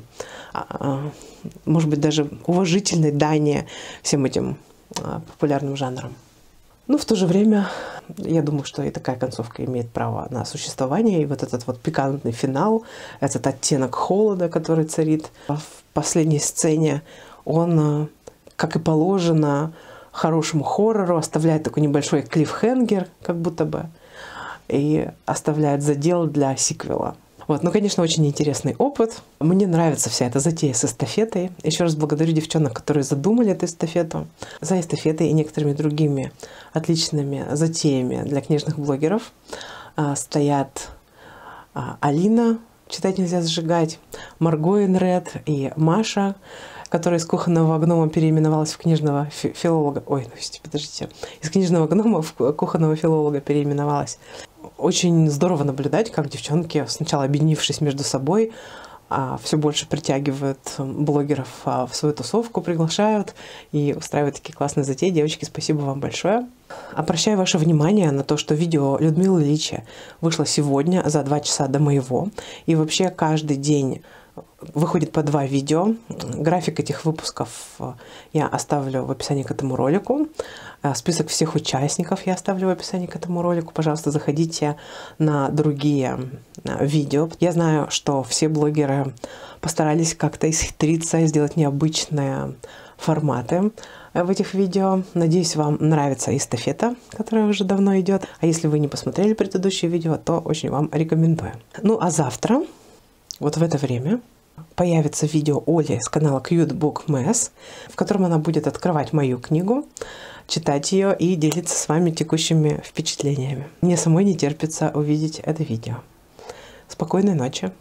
может быть, даже уважительной дани всем этим популярным жанрам. Но в то же время я думаю, что и такая концовка имеет право на существование. И вот этот вот пикантный финал, этот оттенок холода, который царит в последней сцене, он, как и положено хорошему хоррору, оставляет такой небольшой клиффхенгер, как будто бы, и оставляет задел для сиквела. Вот, ну, конечно, очень интересный опыт. Мне нравится вся эта затея с эстафетой. Еще раз благодарю девчонок, которые задумали эту эстафету. За эстафетой и некоторыми другими отличными затеями для книжных блогеров стоят Алина, «Читать нельзя сжигать», Марго Энред и Маша, которая из кухонного гнома переименовалась в книжного филолога. Ой, подождите. Из книжного гнома в кухонного филолога переименовалась. Очень здорово наблюдать, как девчонки, сначала объединившись между собой, все больше притягивают блогеров в свою тусовку, приглашают и устраивают такие классные затеи. Девочки, спасибо вам большое. Обращаю ваше внимание на то, что видео Людмилы Ильича вышло сегодня за 2 часа до моего. И вообще каждый день выходит по 2 видео. График этих выпусков я оставлю в описании к этому ролику. Список всех участников я оставлю в описании к этому ролику. Пожалуйста, заходите на другие видео. Я знаю, что все блогеры постарались как-то исхитриться и сделать необычные форматы в этих видео. Надеюсь, вам нравится эстафета, которая уже давно идет. А если вы не посмотрели предыдущие видео, то очень вам рекомендую. Ну а завтра, вот в это время, появится видео Оли с канала Cute Book Mess, в котором она будет открывать мою книгу, читать ее и делиться с вами текущими впечатлениями. Мне самой не терпится увидеть это видео. Спокойной ночи.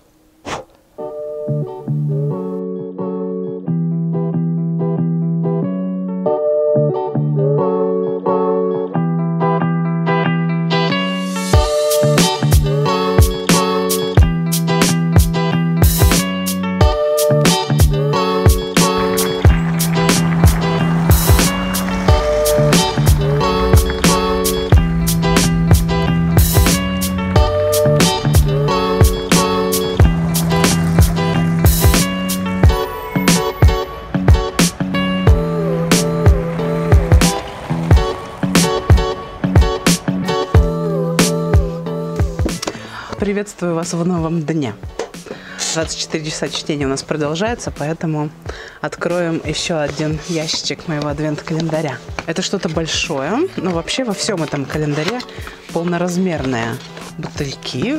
Приветствую вас в новом дне. 24 часа чтения у нас продолжается, поэтому откроем еще один ящичек моего адвент-календаря. Это что-то большое, но вообще во всем этом календаре полноразмерные бутыльки.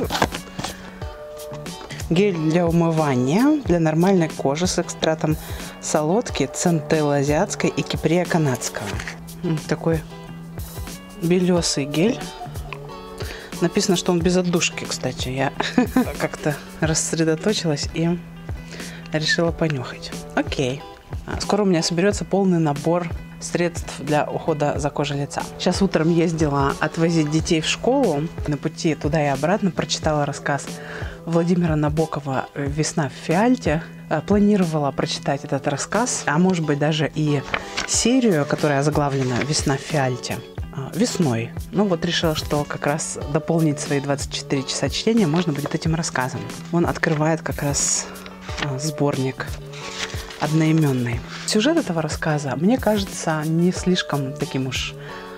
Гель для умывания для нормальной кожи с экстратом солодки, центеллы азиатской и кипрея канадского. Такой белесый гель. Написано, что он без отдушки, кстати. Я как-то рассредоточилась и решила понюхать. Окей. Скоро у меня соберется полный набор средств для ухода за кожей лица. Сейчас утром ездила отвозить детей в школу. На пути туда и обратно прочитала рассказ Владимира Набокова «Весна в фиальте». Планировала прочитать этот рассказ, а может быть даже и серию, которая озаглавлена «Весна в фиальте». Весной. Ну вот решила, что как раз дополнить свои 24 часа чтения можно будет этим рассказом. Он открывает как раз сборник одноименный. Сюжет этого рассказа, мне кажется, не слишком таким уж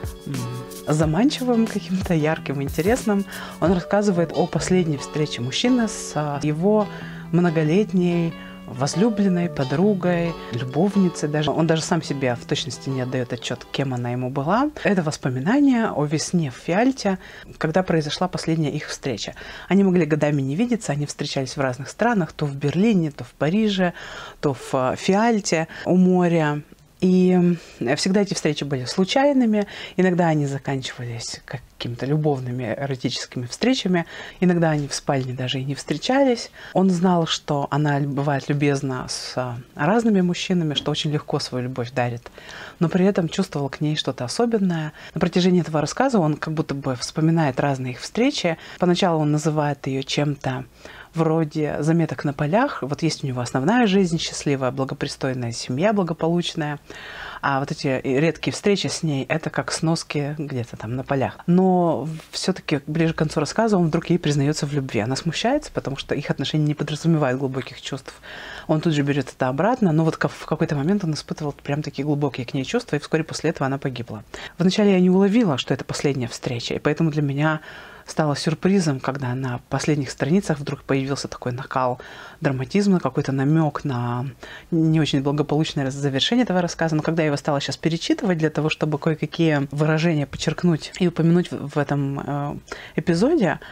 заманчивым, каким-то ярким, интересным. Он рассказывает о последней встрече мужчины с его многолетней возлюбленной, подругой, любовницей даже. Он даже сам себе в точности не отдает отчет, кем она ему была. Это воспоминания о весне в фиальте, когда произошла последняя их встреча. Они могли годами не видеться, они встречались в разных странах, то в Берлине, то в Париже, то в Фиальте у моря. И всегда эти встречи были случайными, иногда они заканчивались какими-то любовными, эротическими встречами, иногда они в спальне даже и не встречались. Он знал, что она бывает любезна с разными мужчинами, что очень легко свою любовь дарит, но при этом чувствовал к ней что-то особенное. На протяжении этого рассказа он как будто бы вспоминает разные их встречи. Поначалу он называет ее чем-то вроде заметок на полях. Вот есть у него основная жизнь счастливая, благопристойная семья благополучная. А вот эти редкие встречи с ней, это как сноски где-то там на полях. Но все-таки ближе к концу рассказа он вдруг ей признается в любви. Она смущается, потому что их отношения не подразумевают глубоких чувств. Он тут же берет это обратно, но вот в какой-то момент он испытывал прям такие глубокие к ней чувства, и вскоре после этого она погибла. Вначале я не уловила, что это последняя встреча, и поэтому для меня стало сюрпризом, когда на последних страницах вдруг появился такой накал драматизма, какой-то намек на не очень благополучное завершение этого рассказа. Но когда я его стала сейчас перечитывать для того, чтобы кое-какие выражения подчеркнуть и упомянуть в этом эпизоде,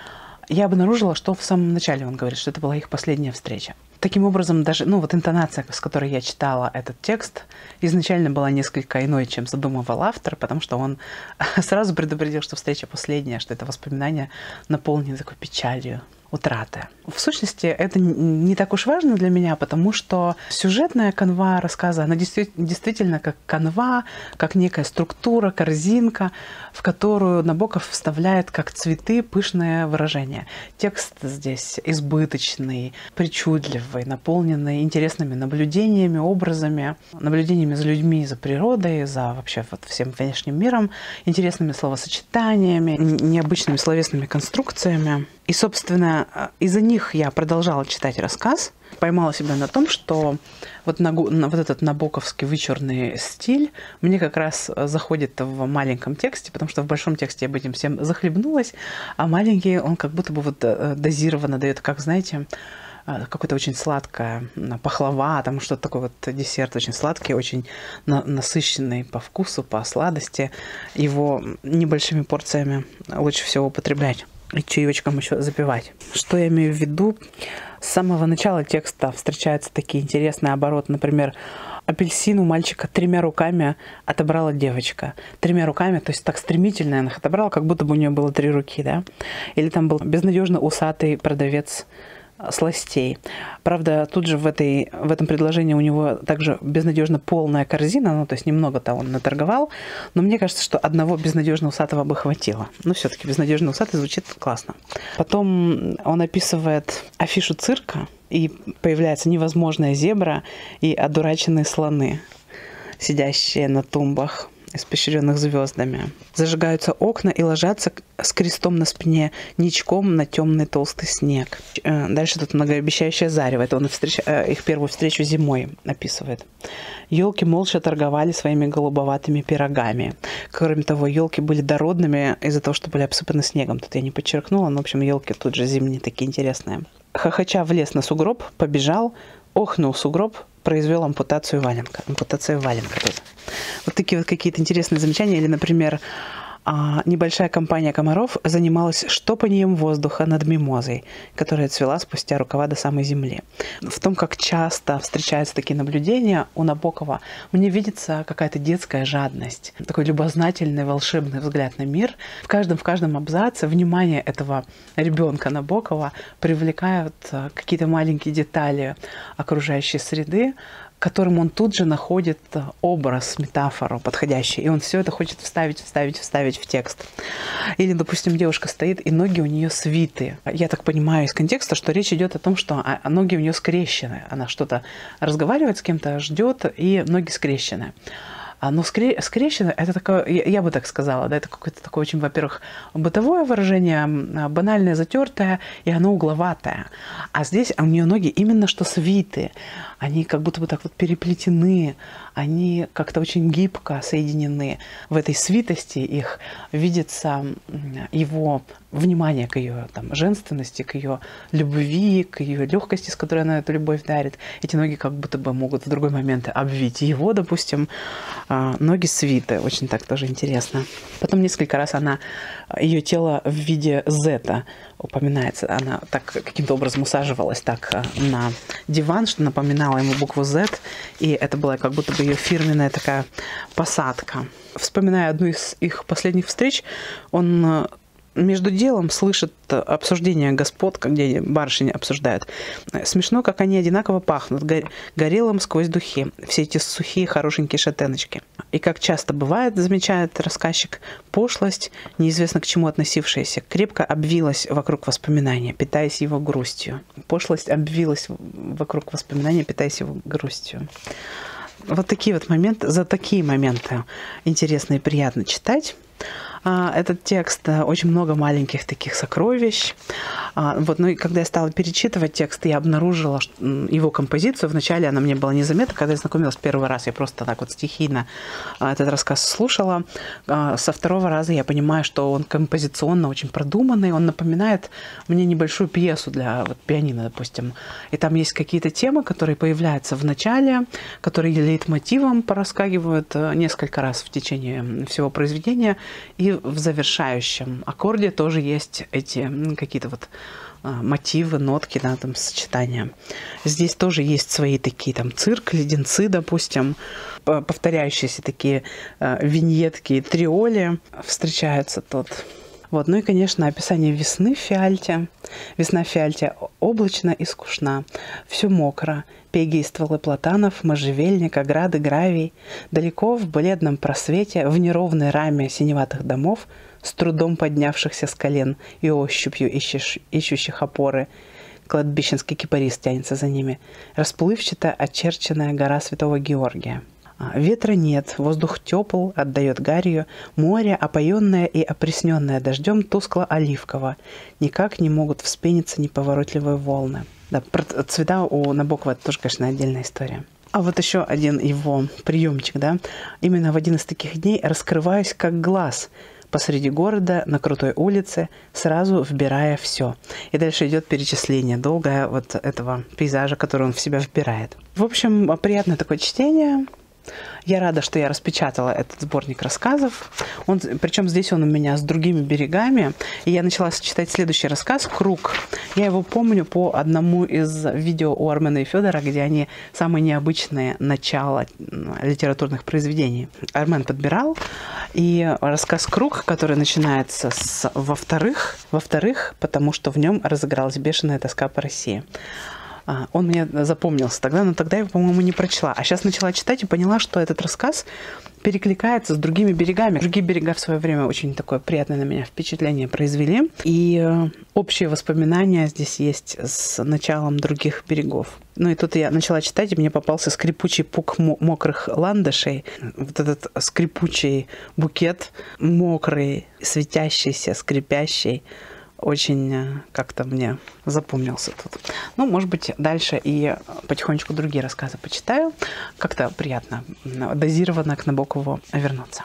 я обнаружила, что в самом начале он говорит, что это была их последняя встреча. Таким образом, даже вот интонация, с которой я читала этот текст, изначально была несколько иной, чем задумывал автор, потому что он сразу предупредил, что встреча последняя, что это воспоминание наполнено такой печалью, утраты. В сущности, это не так уж важно для меня, потому что сюжетная канва рассказа, она действительно как канва, как некая структура, корзинка, в которую Набоков вставляет как цветы пышное выражение. Текст здесь избыточный, причудливый, наполненный интересными наблюдениями, образами, наблюдениями за людьми, за природой, за вообще вот всем внешним миром, интересными словосочетаниями, необычными словесными конструкциями. И, собственно, из-за них я продолжала читать рассказ, поймала себя на том, что вот этот набоковский вычурный стиль мне как раз заходит в маленьком тексте, потому что в большом тексте я бы этим всем захлебнулась, а маленький, он как будто бы вот дозированно дает, как, знаете, какое-то очень сладкое пахлава, там что-то такое вот десерт очень сладкий, очень насыщенный по вкусу, по сладости. Его небольшими порциями лучше всего употреблять. И чаечком еще запивать. Что я имею в виду? С самого начала текста встречаются такие интересные обороты. Например, апельсин у мальчика 3 руками отобрала девочка. 3 руками, то есть так стремительно она их отобрала, как будто бы у нее было 3 руки, да? Или там был безнадежно усатый продавец сластей. Правда, тут же в этом предложении у него также безнадежно полная корзина, ну, то есть немного-то он наторговал, но мне кажется, что одного безнадежно усатого бы хватило. Но все-таки безнадежно усатый звучит классно. Потом он описывает афишу цирка, и появляется невозможная зебра и одураченные слоны, сидящие на тумбах, испещренных звездами. Зажигаются окна и ложатся с крестом на спине ничком на темный толстый снег. Дальше тут многообещающее зарево. Это он их первую встречу зимой описывает. Елки молча торговали своими голубоватыми пирогами. Кроме того, елки были дородными из-за того, что были обсыпаны снегом. Тут я не подчеркнула, но, в общем, елки тут же зимние такие интересные. Хохоча влез на сугроб, побежал, охнул сугроб, произвел ампутацию валенка. Ампутация валенка тут. Вот такие вот какие-то интересные замечания. Или, например, небольшая компания комаров занималась штопанием воздуха над мимозой, которая цвела спустя рукава до самой земли. В том, как часто встречаются такие наблюдения у Набокова, мне видится какая-то детская жадность, такой любознательный, волшебный взгляд на мир. В каждом абзаце внимание этого ребенка Набокова привлекают какие-то маленькие детали окружающей среды, которым он тут же находит образ, метафору подходящий. И он все это хочет вставить в текст. Или, допустим, девушка стоит, и ноги у нее свиты. Я так понимаю из контекста, что речь идет о том, что ноги у нее скрещены. Она что-то разговаривает с кем-то, ждет, и ноги скрещены. Но скрещено, это такое, я бы так сказала, да, это какое-то такое очень, во-первых, бытовое выражение, банальное, затертое, и оно угловатое. А здесь у нее ноги именно что свиты. Они как будто бы так вот переплетены, они как-то очень гибко соединены. В этой свитости их видится его внимание к ее женственности, к ее любви, к ее легкости, с которой она эту любовь дарит. Эти ноги как будто бы могут в другой момент обвить его, допустим, ноги свиты. Очень так тоже интересно. Потом несколько раз ее тело в виде зета упоминается. Она так каким-то образом усаживалась так на диван, что напоминала ему букву Z, и это была как будто бы ее фирменная такая посадка. Вспоминая одну из их последних встреч, он между делом слышит обсуждение господ, где барышни обсуждают. Смешно, как они одинаково пахнут, горелым сквозь духи. Все эти сухие, хорошенькие шатеночки. И как часто бывает, замечает рассказчик, пошлость, неизвестно к чему относившаяся, крепко обвилась вокруг воспоминания, питаясь его грустью. Пошлость обвилась вокруг воспоминания, питаясь его грустью. Вот такие вот моменты, за такие моменты интересно и приятно читать этот текст. Очень много маленьких таких сокровищ. Ну и когда я стала перечитывать текст, я обнаружила его композицию. Вначале она мне была незаметна. Когда я знакомилась первый раз, я просто так вот стихийно этот рассказ слушала. Со второго раза я понимаю, что он композиционно очень продуманный. Он напоминает мне небольшую пьесу для пианино, допустим. И там есть какие-то темы, которые появляются в начале, которые лейтмотивом пораскакивают несколько раз в течение всего произведения. И И в завершающем аккорде тоже есть эти какие-то вот мотивы, нотки, да, там сочетания. Здесь тоже есть свои такие там цирк, леденцы, допустим, повторяющиеся такие виньетки и триоли встречаются тут. Вот. Ну и, конечно, описание весны в фиальте. Весна в фиальте облачна и скучна. Все мокро. Пеги и стволы платанов, можжевельник, ограды, гравий. Далеко в бледном просвете, в неровной раме синеватых домов, с трудом поднявшихся с колен и ощупью ищущих опоры, кладбищенский кипарис тянется за ними, расплывчато очерченная гора Святого Георгия. Ветра нет, воздух тепл, отдает гарью, море, опоенное и опресненное дождем, тускло-оливково. Никак не могут вспениться неповоротливые волны. Да, про цвета у Набокова это тоже, конечно, отдельная история. А вот еще один его приемчик, да. Именно в один из таких дней раскрываюсь как глаз посреди города, на крутой улице, сразу вбирая все. И дальше идет перечисление долгое вот этого пейзажа, который он в себя вбирает. В общем, приятное такое чтение. Я рада, что я распечатала этот сборник рассказов. Причем здесь он у меня с другими берегами. И я начала читать следующий рассказ «Круг». Я его помню по одному из видео у Армена и Федора, где они самые необычные начала литературных произведений. Армен подбирал. И рассказ «Круг», который начинается с «во-вторых», потому что в нем разыгралась бешеная тоска по России. Он мне запомнился тогда, но тогда я его, по-моему, не прочла. А сейчас начала читать и поняла, что этот рассказ перекликается с другими берегами. Другие берега в свое время очень такое приятное на меня впечатление произвели. И общие воспоминания здесь есть с началом других берегов. Ну и тут я начала читать, и мне попался скрипучий пук мокрых ландышей. Вот этот скрипучий букет, мокрый, светящийся, скрипящий. Очень как-то мне запомнился тут. Ну, может быть, дальше и потихонечку другие рассказы почитаю. Как-то приятно, дозированно к Набокову вернуться.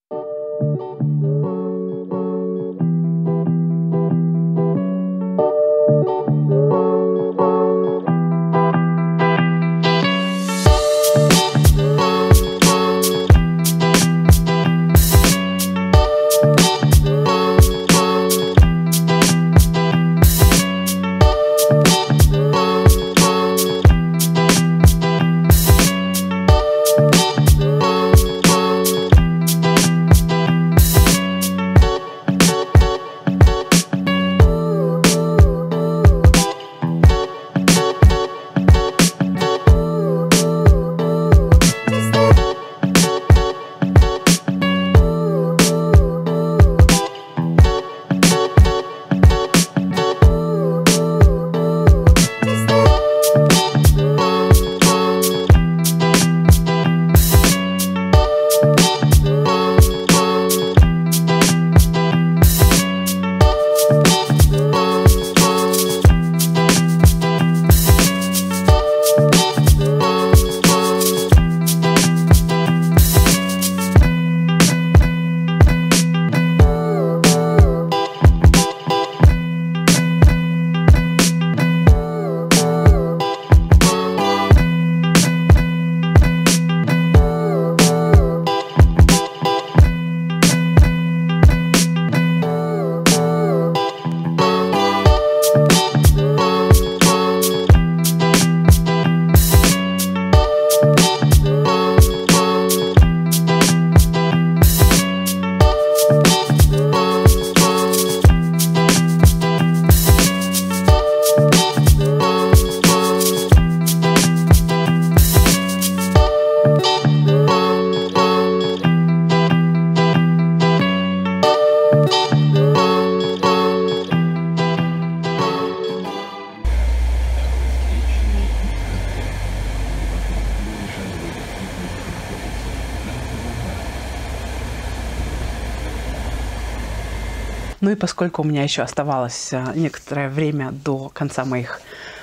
Ну и поскольку у меня еще оставалось некоторое время до конца моих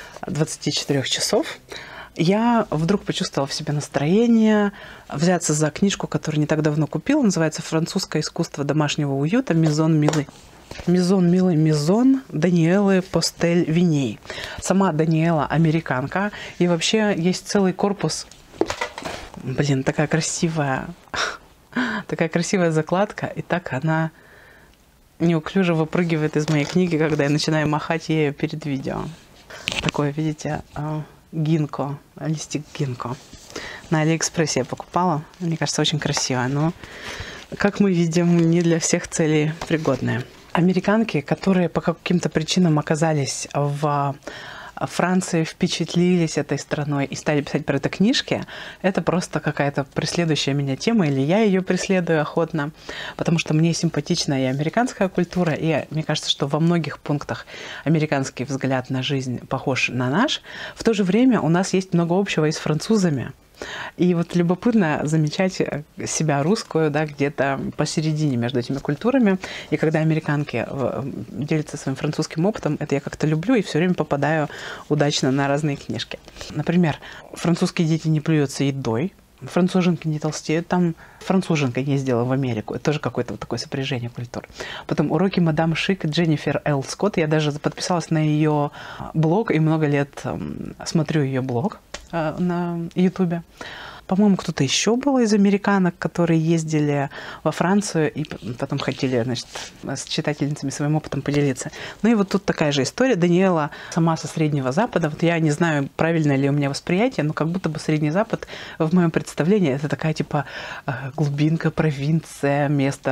24 часов, я вдруг почувствовала в себе настроение взяться за книжку, которую не так давно купила. Называется «Французское искусство домашнего уюта. Мизон милый». Мизон Даниэлы Постель-Виней. Сама Даниэла американка. И вообще есть целый корпус. Блин, такая красивая закладка. И так она неуклюже выпрыгивает из моей книги, когда я начинаю махать ею перед видео. Такое, видите, гинко, листик гинко. На Алиэкспрессе я покупала. Мне кажется, очень красиво, но, как мы видим, не для всех целей пригодное. Американки, которые по каким-то причинам оказались в Франции, впечатлились этой страной и стали писать про это книжки, это просто какая-то преследующая меня тема, или я ее преследую охотно, потому что мне симпатична и американская культура, и мне кажется, что во многих пунктах американский взгляд на жизнь похож на наш. В то же время у нас есть много общего и с французами. И вот любопытно замечать себя русскую, да, где-то посередине между этими культурами. И когда американки делятся своим французским опытом, это я как-то люблю и все время попадаю удачно на разные книжки. Например, французские дети не плюются едой, француженки не толстеют. Там француженка ездила в Америку. Это тоже какое-то вот такое сопряжение культур. Потом уроки мадам Шик, Дженнифер Л. Скотт. Я даже подписалась на ее блог и много лет смотрю ее блог на Ютубе. По-моему, кто-то еще был из американок, которые ездили во Францию и потом хотели, значит, с читательницами своим опытом поделиться. Ну и вот тут такая же история. Даниэла сама со Среднего Запада. Вот я не знаю, правильно ли у меня восприятие, но как будто бы Средний Запад в моем представлении это такая типа глубинка, провинция, место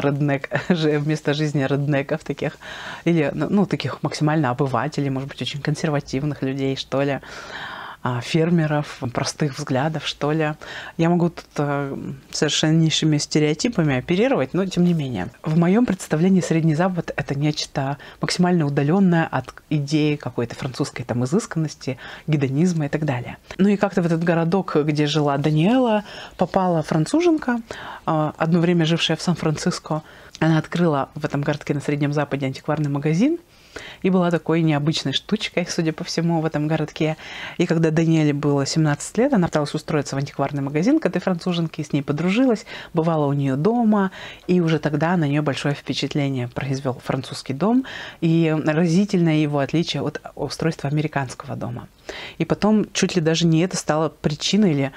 жизни реднеков таких. Или, ну, таких максимально обывателей, может быть, очень консервативных людей, что ли. Фермеров, простых взглядов, что ли. Я могу тут совершеннейшими стереотипами оперировать, но тем не менее. В моем представлении Средний Запад – это нечто максимально удаленное от идеи какой-то французской там изысканности, гедонизма и так далее. Ну и как-то в этот городок, где жила Даниэла, попала француженка, одно время жившая в Сан-Франциско. Она открыла в этом городке на Среднем Западе антикварный магазин, и была такой необычной штучкой, судя по всему, в этом городке. И когда Даниэле было 17 лет, она пыталась устроиться в антикварный магазин к этой француженке, с ней подружилась, бывала у нее дома, и уже тогда на нее большое впечатление произвел французский дом и разительное его отличие от устройства американского дома. И потом чуть ли даже не это стало причиной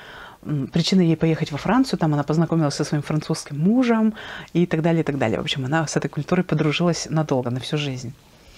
ей поехать во Францию, там она познакомилась со своим французским мужем и так далее, и так далее. В общем, она с этой культурой подружилась надолго, на всю жизнь.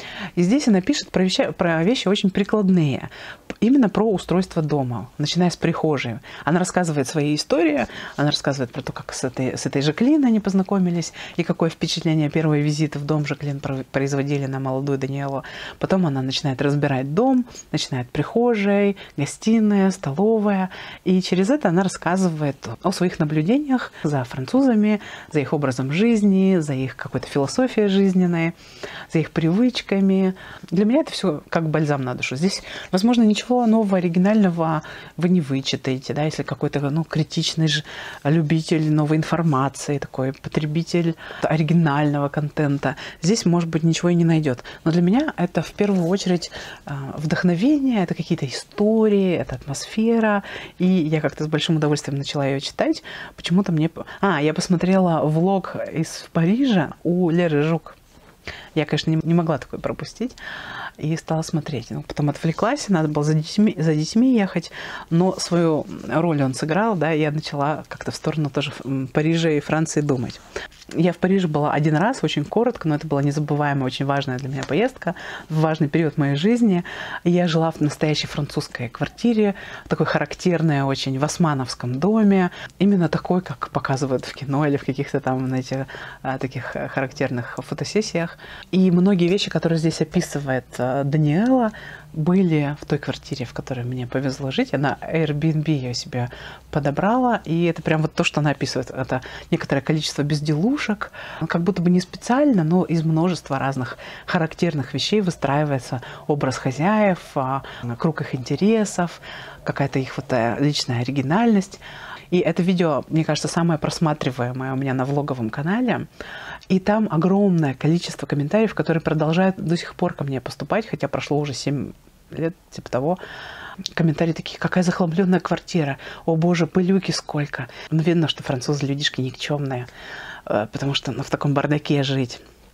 И здесь она пишет про вещи очень прикладные, именно про устройство дома, начиная с прихожей. Она рассказывает свои истории, она рассказывает про то, как с этой Жаклин они познакомились, и какое впечатление первые визиты в дом Жаклин производили на молодую Даниэлу. Потом она начинает разбирать дом, начинает прихожей, гостиная, столовая, и через это она рассказывает о своих наблюдениях за французами, за их образом жизни, за их какой-то философией жизненной, за их привычками. Для меня это все как бальзам на душу. Здесь, возможно, ничего нового, оригинального вы не вычитаете, да, если какой-то критичный любитель новой информации, такой потребитель оригинального контента. Здесь, может быть, ничего и не найдет. Но для меня это в первую очередь вдохновение, это какие-то истории, это атмосфера. И я как-то с большим удовольствием начала ее читать. Почему-то мне... я посмотрела влог из Парижа у Леры Жук. Я, конечно, не могла такое пропустить и стала смотреть. Но потом отвлеклась, надо было за детьми ехать, но свою роль он сыграл, да, и я начала как-то в сторону тоже Парижа и Франции думать. Я в Париже была один раз, очень коротко, но это была незабываемая, очень важная для меня поездка, важный период моей жизни. Я жила в настоящей французской квартире, такой характерной очень, в османовском доме, именно такой, как показывают в кино или в каких-то там, знаете, таких характерных фотосессиях. И многие вещи, которые здесь описывает Даниэла, были в той квартире, в которой мне повезло жить. Она Airbnb ее себе подобрала, и это прям вот то, что она описывает. Это некоторое количество безделушек, как будто бы не специально, но из множества разных характерных вещей выстраивается образ хозяев, круг их интересов, какая-то их вот личная оригинальность. И это видео, мне кажется, самое просматриваемое у меня на влоговом канале. И там огромное количество комментариев, которые продолжают до сих пор ко мне поступать, хотя прошло уже 7 лет, типа того. Комментарии такие: какая захламленная квартира, о боже, пылюки сколько. Ну, видно, что французы людишки никчемные, потому что в таком бардаке жить.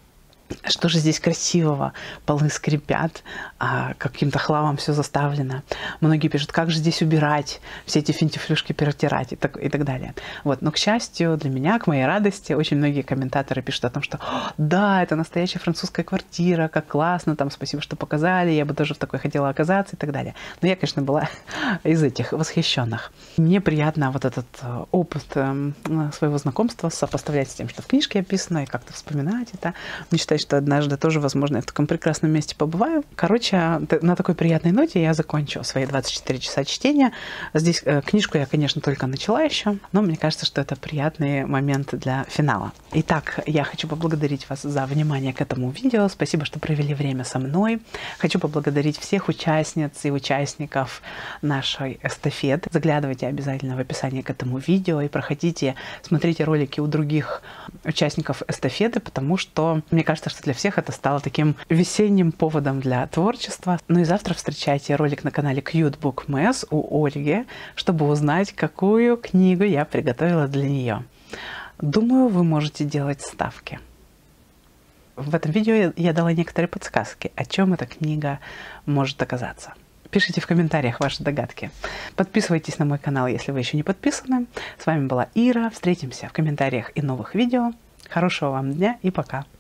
Что же здесь красивого? Полы скрипят, каким-то хламом все заставлено. Многие пишут, как же здесь убирать, все эти финтифлюшки перетирать и так далее. Вот. Но, к счастью, для меня, к моей радости, очень многие комментаторы пишут о том, что да, это настоящая французская квартира, как классно, там, спасибо, что показали, я бы тоже в такой хотела оказаться и так далее. Но я, конечно, была из этих восхищенных. Мне приятно вот этот опыт своего знакомства сопоставлять с тем, что в книжке описано, и как-то вспоминать это. Мечтать, что однажды тоже, возможно, я в таком прекрасном месте побываю. Короче, на такой приятной ноте я закончу свои 24 часа чтения. Здесь книжку я, конечно, только начала еще, но мне кажется, что это приятный момент для финала. Итак, я хочу поблагодарить вас за внимание к этому видео. Спасибо, что провели время со мной. Хочу поблагодарить всех участниц и участников нашей эстафеты. Заглядывайте обязательно в описание к этому видео и проходите, смотрите ролики у других участников эстафеты, потому что мне кажется, что для всех это стало таким весенним поводом для творчества. Ну и завтра встречайте ролик на канале Cute Book Mess у Ольги, чтобы узнать, какую книгу я приготовила для нее. Думаю, вы можете делать ставки. В этом видео я дала некоторые подсказки, о чем эта книга может оказаться. Пишите в комментариях ваши догадки. Подписывайтесь на мой канал, если вы еще не подписаны. С вами была Ира. Встретимся в комментариях и новых видео. Хорошего вам дня и пока.